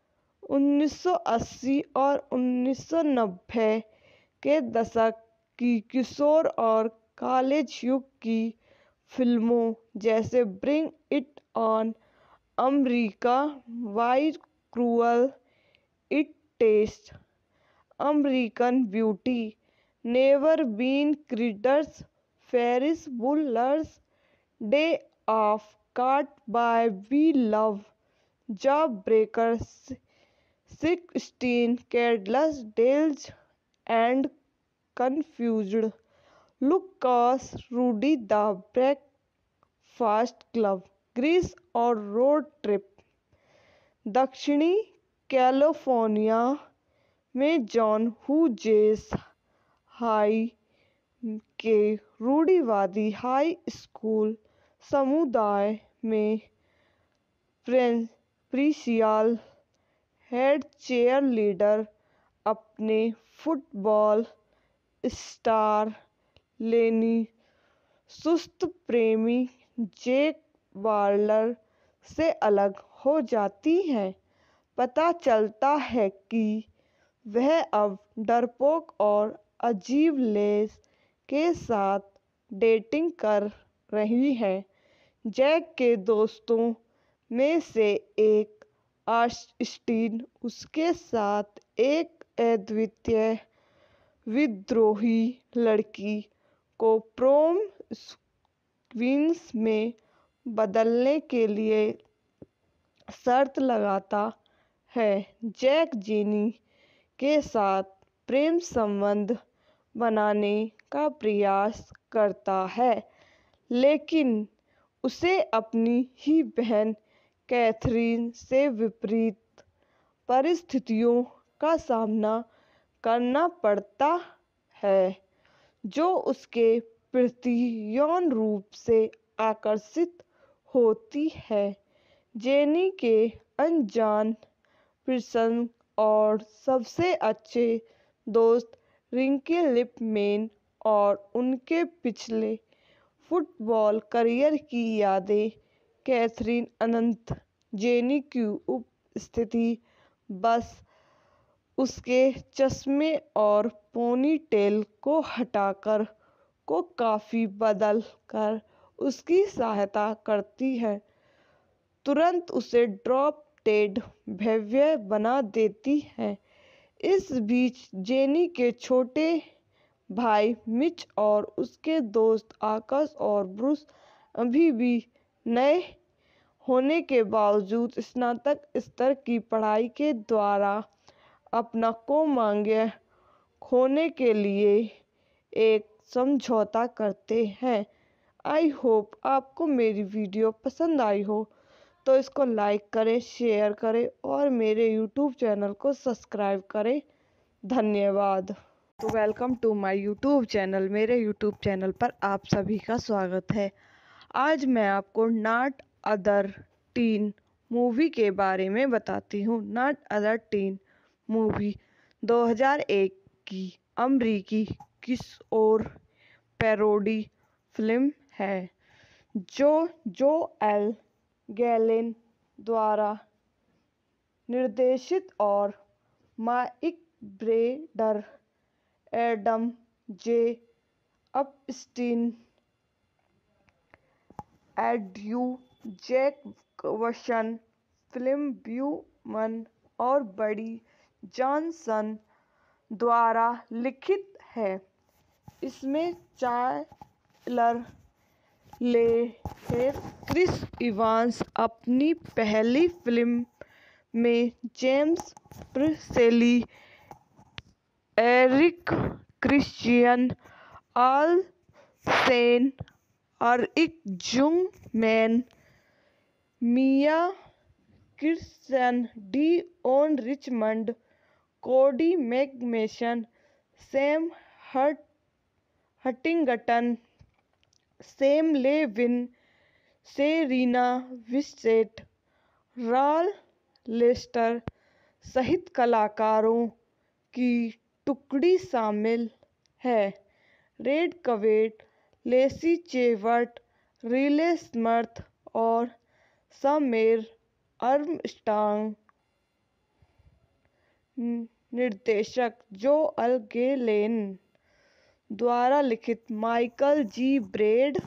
1980 और 1990 के दशक की किशोर और कॉलेज युग की फिल्मों जैसे bring it on, America, Y cruel it taste, American beauty, never been क्रीडर्स, Ferris Bueller's day off, can't buy me love, job breaker, 16 Candles, Dazed and Confused, Lucas, Rudy the Breakfast Club, grease और रोड ट्रिप, दक्षिणी कैलिफोर्निया में जॉन हुजेस हाई के रूढ़िवादी हाई स्कूल समुदाय में प्रिंसिपल हेड चेयर लीडर, अपने फुटबॉल स्टार लेनी सुस्त प्रेमी जैक वार्लर से अलग हो जाती है। पता चलता है कि वह अब डरपोक और अजीब लेस के साथ डेटिंग कर रही है। जैक के दोस्तों में से एक ऑस्टिन उसके साथ एक अद्वितीय विद्रोही लड़की को प्रोम क्वींस में बदलने के लिए शर्त लगाता है। जैक जेनी के साथ प्रेम संबंध बनाने का प्रयास करता है, लेकिन उसे अपनी ही बहन कैथरीन से विपरीत परिस्थितियों का सामना करना पड़ता है, जो उसके प्रति यौन रूप से आकर्षित होती है। जेनी के अनजान प्रसंग और सबसे अच्छे दोस्त रिंकी लिपमैन और उनके पिछले फुटबॉल करियर की यादें कैथरीन अनंत जेनी की उपस्थिति बस उसके चश्मे और पोनीटेल को हटाकर को काफी बदल कर उसकी सहायता करती है, तुरंत उसे ड्रॉप डेड भव्य बना देती है। इस बीच जेनी के छोटे भाई मिच और उसके दोस्त आकाश और ब्रूस अभी भी नए होने के बावजूद स्नातक स्तर की पढ़ाई के द्वारा अपना कोमांग्य खोने के लिए एक समझौता करते हैं। आई होप आपको मेरी वीडियो पसंद आई हो, तो इसको लाइक करें, शेयर करें और मेरे यूट्यूब चैनल को सब्सक्राइब करें। धन्यवाद। तो welcome to my YouTube channel. मेरे यूट्यूब चैनल पर आप सभी का स्वागत है। आज मैं आपको नॉट अदर टीन मूवी के बारे में बताती हूँ। नॉट अदर टीन मूवी 2001 की अमरीकी किशोर पैरोडी फिल्म है, जो जोएल गैलिन द्वारा निर्देशित और माइक ब्रेडर, एडम जे Epstein, Andrew Jackson, Phil Beauman और बडी जॉनसन द्वारा लिखित है। इसमें चाइलर लेहेर, क्रिस इवांस अपनी पहली फिल्म में, James Pressly, Eric Christian, Olsen, Eric Jungmann, Mia Kirsten, Deon Richmond, Cody McMains, Sam Huntington, Sam Levine, Cerina Vincent, Ron Lester सहित कलाकारों की टुकड़ी शामिल है। Randy Quaid, Lacey Chabert, Riley Smith और समेर आर्मस्ट्रॉन्ग। निर्देशक जोएल गैलिन द्वारा लिखित, माइकल जी ब्रेड,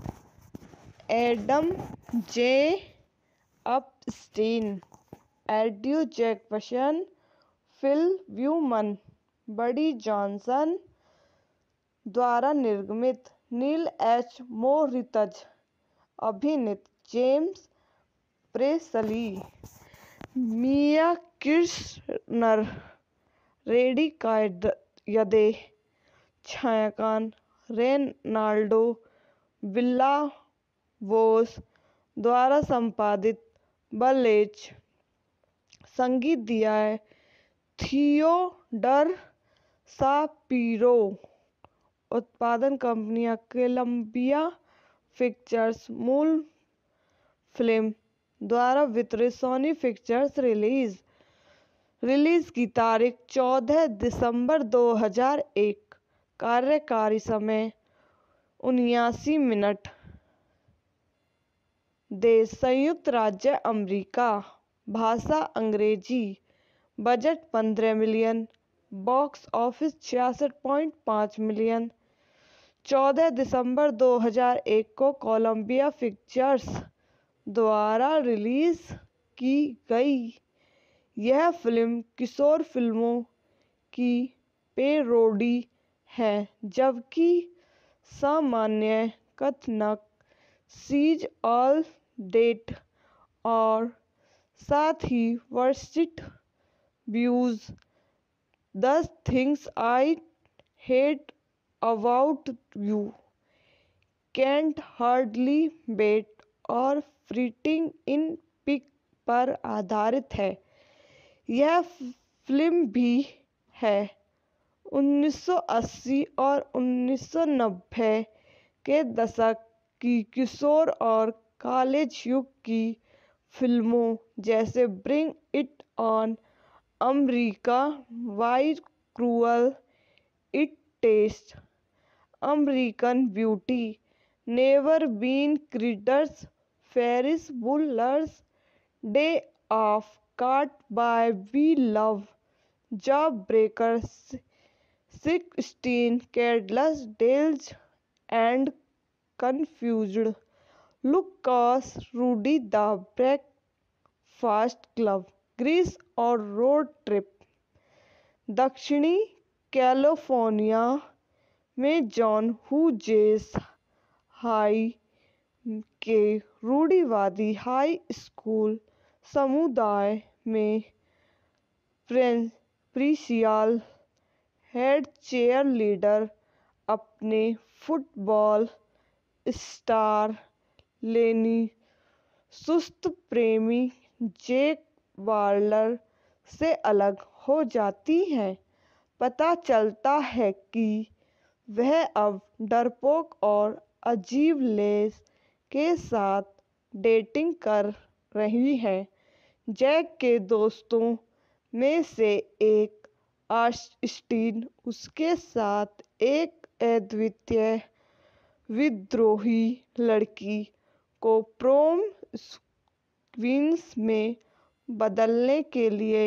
एडम जे Epstein, Andrew Jackson, Phil Beauman, Buddy Johnson द्वारा निर्मित, नील एच मोरित्ज अभिनीत, James Pressly Mia Kirshner, Randy कायदे, छायाकान, रेनाल्डो विल्ला-वोस द्वारा संपादित। बलेज संगीत दिया है थियोडर शापिरो। उत्पादन कंपनियां कोलंबिया पिक्चर्स, मूल फिल्म द्वारा वितरित सोनी पिक्चर्स। रिलीज की तारीख 14 दिसंबर 2001। कार्यकारी समय 79 मिनट। देश संयुक्त राज्य अमेरिका। भाषा अंग्रेजी। Budget 15 million. Box office 66.5 million. 14 दिसंबर 2001 को कोलंबिया पिक्चर्स द्वारा रिलीज की गई। यह फिल्म किशोर फिल्मों की पैरोडी है, जबकि सामान्य कथानक सीज ऑल डेट और साथ ही वर्स्ट व्यूज 10 things I hate about you, can't hardly wait और प्रीटी इन पिंक पर आधारित है। यह फिल्म भी है 1980 और 1990 के दशक की किशोर और कॉलेज युग की फिल्मों जैसे bring it on, America, Y cruel it taste, American beauty, never been क्रीडर्स, Ferris Bueller's day off, can't buy me love, job breaker, 16 candles, डेल्स and confused, Lucas, Rudy the breakfast club, Greece और रोड ट्रिप। दक्षिणी कैलिफोर्निया में जॉन हुजेस हाई के रूढ़िवादी हाई स्कूल समुदाय में प्रिंसिपल हेड चेयर लीडर अपने फुटबॉल स्टार लेनी सुस्त प्रेमी जैक वार्लर से अलग हो जाती हैं। पता चलता है कि वह अब डरपोक और अजीब लेस के साथ डेटिंग कर रही है। जैक के दोस्तों में से एक ऑस्टिन उसके साथ एक अद्वितीय विद्रोही लड़की को प्रोम क्वींस में बदलने के लिए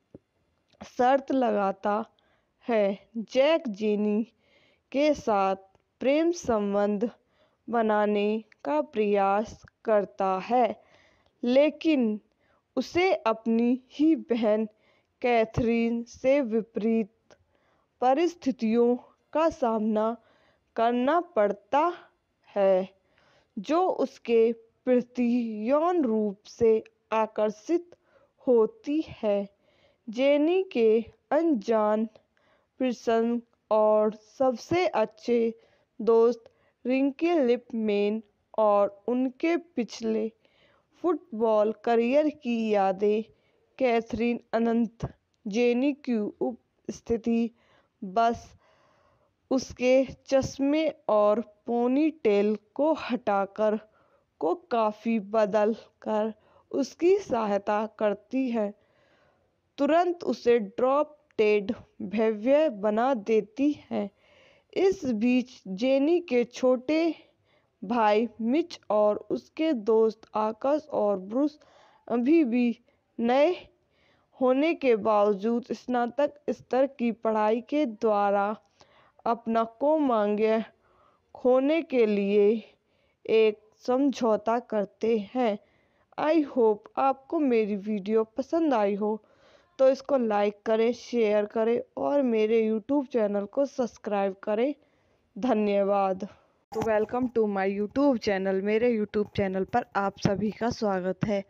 शर्त लगाता है। जैक जेनी के साथ प्रेम संबंध बनाने का प्रयास करता है, लेकिन उसे अपनी ही बहन कैथरीन से विपरीत परिस्थितियों का सामना करना पड़ता है, जो उसके प्रति यौन रूप से आकर्षित होती है। जेनी के अनजान प्रसंग और सबसे अच्छे दोस्त रिकी लिपमैन और उनके पिछले फुटबॉल करियर की यादें। कैथरीन अनंत जेनी की उपस्थिति बस उसके चश्मे और पोनीटेल को हटाकर को काफी बदल कर उसकी सहायता करती है, तुरंत उसे ड्रॉप डेड भव्य बना देती है। इस बीच जेनी के छोटे भाई मिच और उसके दोस्त आकाश और ब्रूस अभी भी नए होने के बावजूद स्नातक स्तर की पढ़ाई के द्वारा अपना कोमांग्य खोने के लिए एक समझौता करते हैं। आई होप आपको मेरी वीडियो पसंद आई हो तो इसको लाइक करें, शेयर करें और मेरे यूट्यूब चैनल को सब्सक्राइब करें। धन्यवाद। तो welcome to my YouTube channel. मेरे यूट्यूब चैनल पर आप सभी का स्वागत है।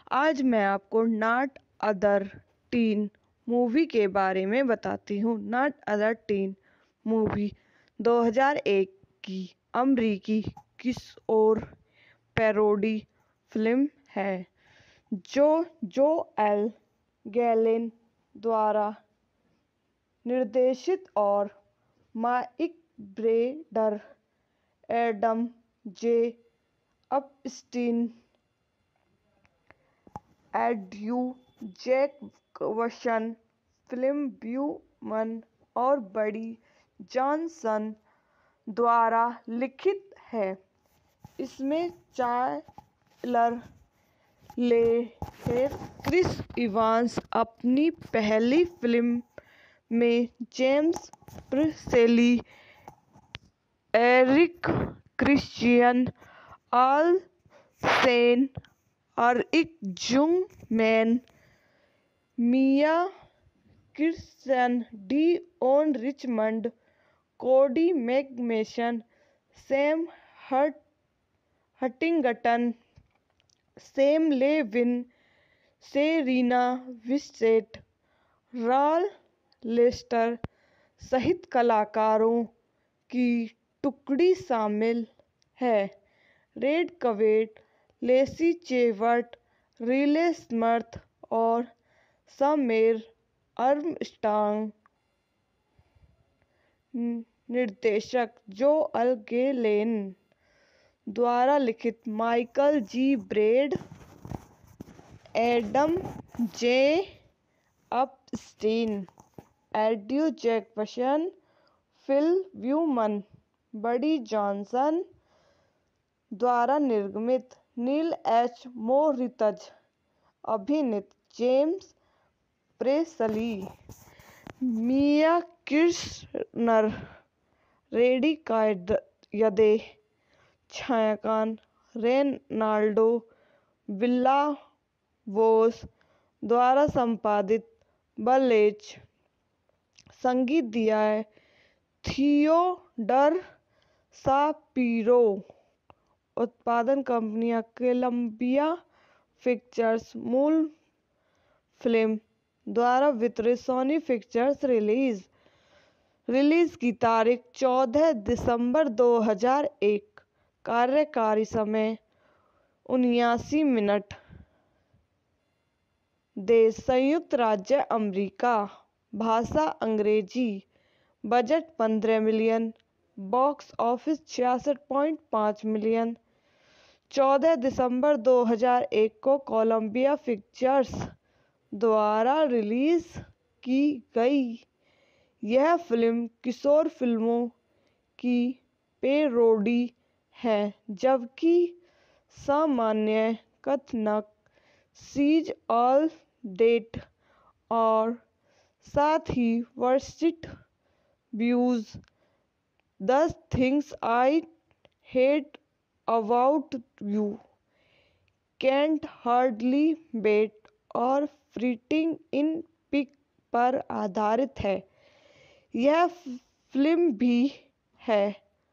आज मैं आपको नॉट अदर टीन मूवी के बारे में बताती हूँ। नॉट अदर टीन मूवी 2001 की अमरीकी किशोर पैरोडी फिल्म है जो जोएल गैलिन द्वारा निर्देशित और माइक ब्रेडर, एडम जे Epstein, Andrew Jackson, Phil Beauman और बडी जॉनसन द्वारा लिखित है। इसमें चार्ल्स ले क्रिस इवांस अपनी पहली फिल्म में, James Pressly, Eric Christian, Olsen, Eric Jungmann, Mia Kirsten, Deon Richmond, Cody McMains, Sam Huntington, Sam Levine, Cerina Vincent, Ron Lester सहित कलाकारों की टुकड़ी शामिल है। Randy Quaid, Lacey Chabert, Riley Smith और समीर आर्मस्ट्रॉन्ग। निर्देशक जोएल गैलिन द्वारा लिखित, माइकल जी ब्रेड, एडम जे Epstein, Andrew Jackson, Phil Beauman, Buddy Johnson द्वारा निर्मित, नील एच मोरित्ज अभिनीत, James Pressly, Mia Kirshner, Randy कायदे, छायांकन रेनाल्डो विल्ला-वोस द्वारा संपादित, बलेच। संगीत दिया है थियोडर शापिरो। उत्पादन कंपनियां कोलंबिया पिक्चर्स, मूल फिल्म द्वारा वितरित, सोनी पिक्चर्स। रिलीज की तारीख 14 दिसंबर 2001। कार्यकारी समय 79 मिनट। देश संयुक्त राज्य अमेरिका। भाषा अंग्रेजी। Budget 15 million. Box office 66.5 million. 14 दिसंबर 2001 को कोलंबिया पिक्चर्स द्वारा रिलीज की गई। यह फिल्म किशोर फिल्मों की पैरोडी है, जबकि सामान्य कथानक सीज ऑल डेट और साथ ही वर्स्ट व्यूज, 10 things I hate about you, can't hardly wait और प्रीटी इन पिंक पर आधारित है। यह फिल्म भी है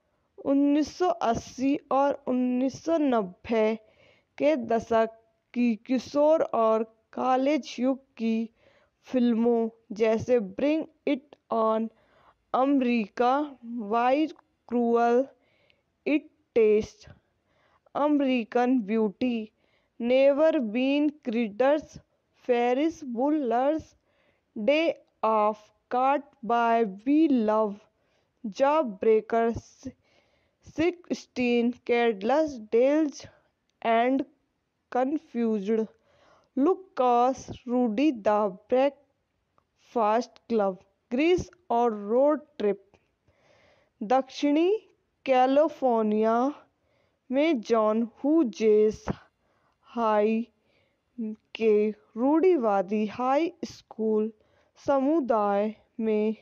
1980 और 1990 के दशक की किशोर और कॉलेज युग की फिल्मों जैसे bring it on, America, Y cruel it taste, American beauty, never been क्रीडर्स, Ferris Bueller's day off, can't buy me love, job breaker, 16 candles, डेल्स and confused, Lucas, Rudy the breakfast club, Greece और रोड ट्रिप। दक्षिणी कैलिफोर्निया में जॉन हुजेस हाई के रूढ़िवादी हाई स्कूल समुदाय में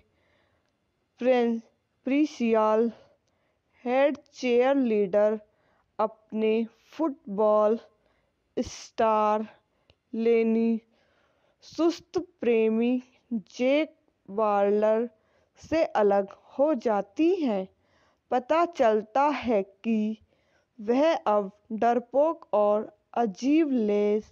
प्रिंसिपल हेड चेयर लीडर अपने फुटबॉल स्टार लेनी सुस्त प्रेमी जैक वार्नर से अलग हो जाती हैं। पता चलता है कि वह अब डरपोक और अजीब लेस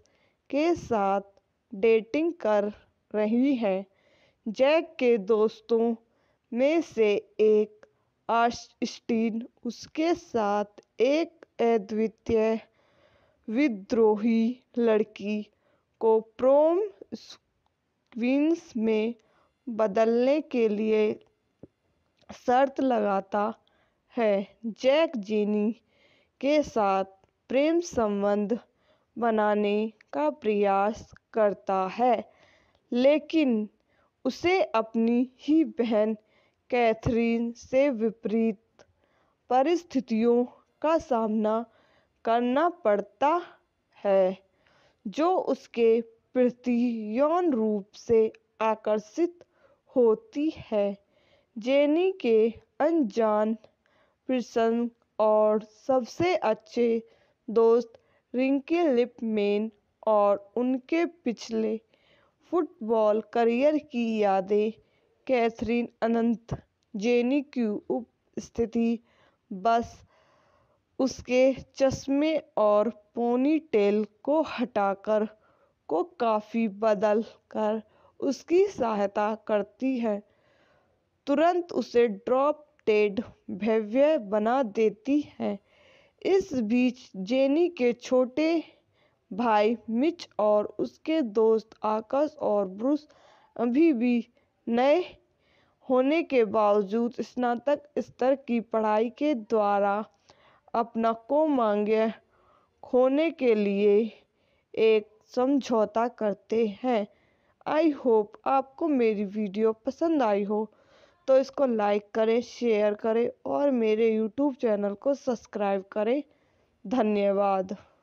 के साथ डेटिंग कर रही है। जैक के दोस्तों में से एक ऑस्टिन उसके साथ एक अद्वितीय विद्रोही लड़की को प्रोम क्वींस में बदलने के लिए शर्त लगाता है। जैक जेनी के साथ प्रेम संबंध बनाने का प्रयास करता है, लेकिन उसे अपनी ही बहन कैथरीन से विपरीत परिस्थितियों का सामना करना पड़ता है, जो उसके प्रति यौन रूप से आकर्षित होती है। जेनी के अनजान प्रसंग और सबसे अच्छे दोस्त रिंकी लिपमैन और उनके पिछले फुटबॉल करियर की यादें कैथरीन अनंत जेनी की उपस्थिति बस उसके चश्मे और पोनीटेल को हटाकर को काफी बदल कर उसकी सहायता करती है, तुरंत उसे ड्रॉप डेड भव्य बना देती है। इस बीच जेनी के छोटे भाई मिच और उसके दोस्त आकाश और ब्रूस अभी भी नए होने के बावजूद स्नातक स्तर की पढ़ाई के द्वारा अपना कोमांग्य खोने के लिए एक समझौता करते हैं। आई होप आपको मेरी वीडियो पसंद आई हो, तो इसको लाइक करें, शेयर करें और मेरे यूट्यूब चैनल को सब्सक्राइब करें। धन्यवाद।